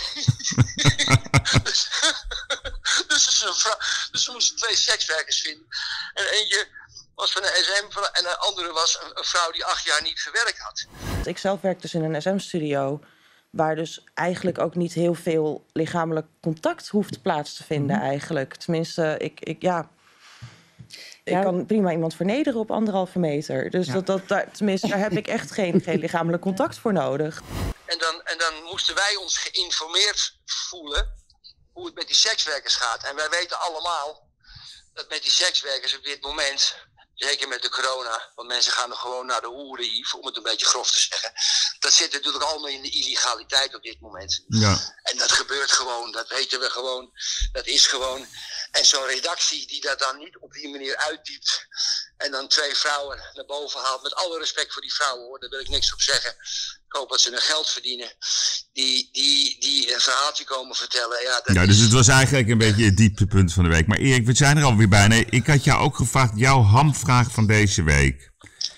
dus, dus, ze vrouw, dus ze moesten twee sekswerkers vinden. En eentje was van een S M en de andere was een, een vrouw die acht jaar niet gewerkt had. Ik zelf werk dus in een S M-studio, waar dus eigenlijk ook niet heel veel lichamelijk contact hoeft plaats te vinden eigenlijk. Tenminste, ik, ik ja... Ik ja. kan prima iemand vernederen op anderhalve meter. Dus ja. dat, dat, daar, tenminste, daar heb ik echt geen, geen lichamelijk contact voor nodig. En dan, en dan moesten wij ons geïnformeerd voelen hoe het met die sekswerkers gaat. En wij weten allemaal dat met die sekswerkers op dit moment, zeker met de corona, want mensen gaan er gewoon naar de hoeren, Yves, om het een beetje grof te zeggen. Dat zit natuurlijk allemaal in de illegaliteit op dit moment. Ja. En dat gebeurt gewoon, dat weten we gewoon, dat is gewoon. En zo'n redactie die dat dan niet op die manier uitdiept en dan twee vrouwen naar boven haalt, met alle respect voor die vrouwen hoor, daar wil ik niks op zeggen. Ik hoop dat ze hun geld verdienen, die, die, die een verhaaltje komen vertellen. Ja, dat ja, dus het was eigenlijk een beetje het dieptepunt van de week. Maar Erik, we zijn er alweer bijna. Ik had jou ook gevraagd, jouw hamvraag van deze week.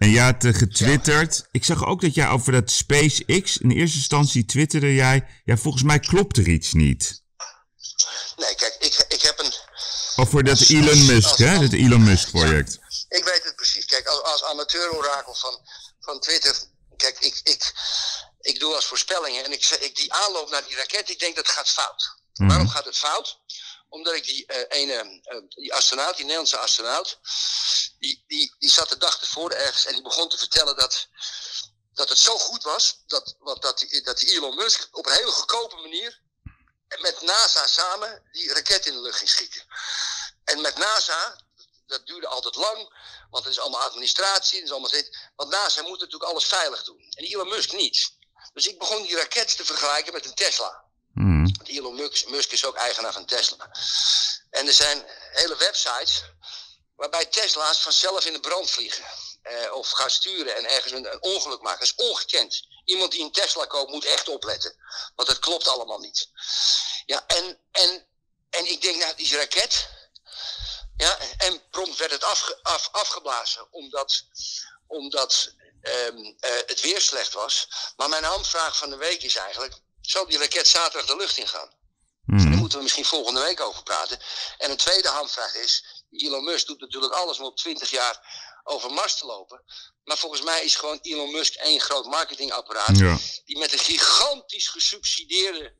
En jij had uh, getwitterd. Ja. Ik zag ook dat jij over dat SpaceX... in eerste instantie twitterde jij... ja, volgens mij klopt er iets niet. Nee, kijk, ik, ik heb een... Over dat Elon Musk, als, hè? Dat Elon Musk project. Ja, ik weet het precies. Kijk, als, als amateur-orakel van, van Twitter... Kijk, ik, ik, ik doe als voorspellingen... en ik, ik die aanloop naar die raket... ik denk dat het gaat fout. Mm. Waarom gaat het fout? Omdat ik die uh, ene, uh, die astronaut, die Nederlandse astronaut, die, die, die zat de dag ervoor ergens en die begon te vertellen dat, dat het zo goed was, dat, wat, dat, die, dat die Elon Musk op een hele goedkope manier met NASA samen die raket in de lucht ging schieten. En met NASA, dat duurde altijd lang, want het is allemaal administratie, het is allemaal dit, want NASA moet natuurlijk alles veilig doen. En Elon Musk niet. Dus ik begon die raket te vergelijken met een Tesla. Mm. Want Elon Musk, Musk is ook eigenaar van Tesla. En er zijn hele websites waarbij Tesla's vanzelf in de brand vliegen. Eh, of gaan sturen en ergens een, een ongeluk maken. Dat is ongekend. Iemand die een Tesla koopt moet echt opletten. Want het klopt allemaal niet. Ja, en, en, en ik denk, nou, die raket. Ja, en prompt werd het afge, af, afgeblazen. Omdat, omdat um, uh, het weer slecht was. Maar mijn hamvraag van de week is eigenlijk... Zal die raket zaterdag de lucht ingaan? Mm. Daar moeten we misschien volgende week over praten. En een tweede hamvraag is... Elon Musk doet natuurlijk alles om op twintig jaar over Mars te lopen. Maar volgens mij is gewoon Elon Musk één groot marketingapparaat... Ja. Die met een gigantisch gesubsidieerde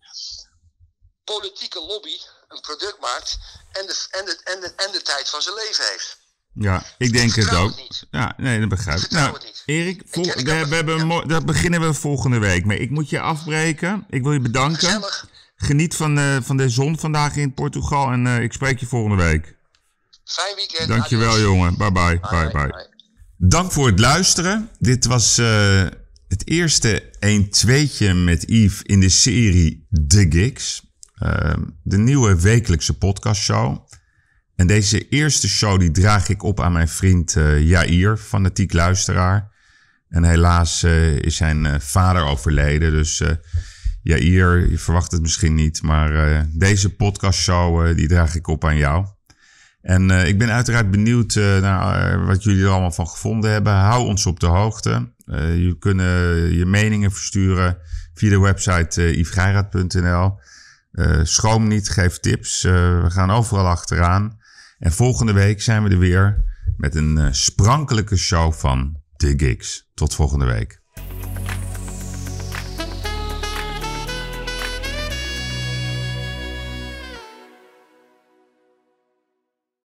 politieke lobby een product maakt... en de, en de, en de, en de tijd van zijn leven heeft. Ja, ik denk ik het ook. Het ja, nee, dat begrijp ik. Nou, Erik, vol, we, we hebben ja. mo- daar beginnen we volgende week mee. Ik moet je afbreken. Ik wil je bedanken. Gezellig. Geniet van, uh, van de zon vandaag in Portugal en uh, ik spreek je volgende week. Fijn weekend. Dankjewel, adios. jongen. Bye bye. Bye, bye. bye. bye. Dank voor het luisteren. Dit was uh, het eerste een-tweetje met Yves in de serie The Gigs. Uh, de nieuwe wekelijkse podcastshow. En deze eerste show die draag ik op aan mijn vriend uh, Jair, fanatiek luisteraar. En helaas uh, is zijn uh, vader overleden. Dus uh, Jair, je verwacht het misschien niet. Maar uh, deze podcastshow uh, die draag ik op aan jou. En uh, ik ben uiteraard benieuwd uh, naar uh, wat jullie er allemaal van gevonden hebben. Hou ons op de hoogte. Uh, jullie kunnen je meningen versturen via de website uh, yves geiraat punt n l. Uh, schroom niet, geef tips. Uh, we gaan overal achteraan. En volgende week zijn we er weer met een uh, sprankelijke show van The Gigs. Tot volgende week.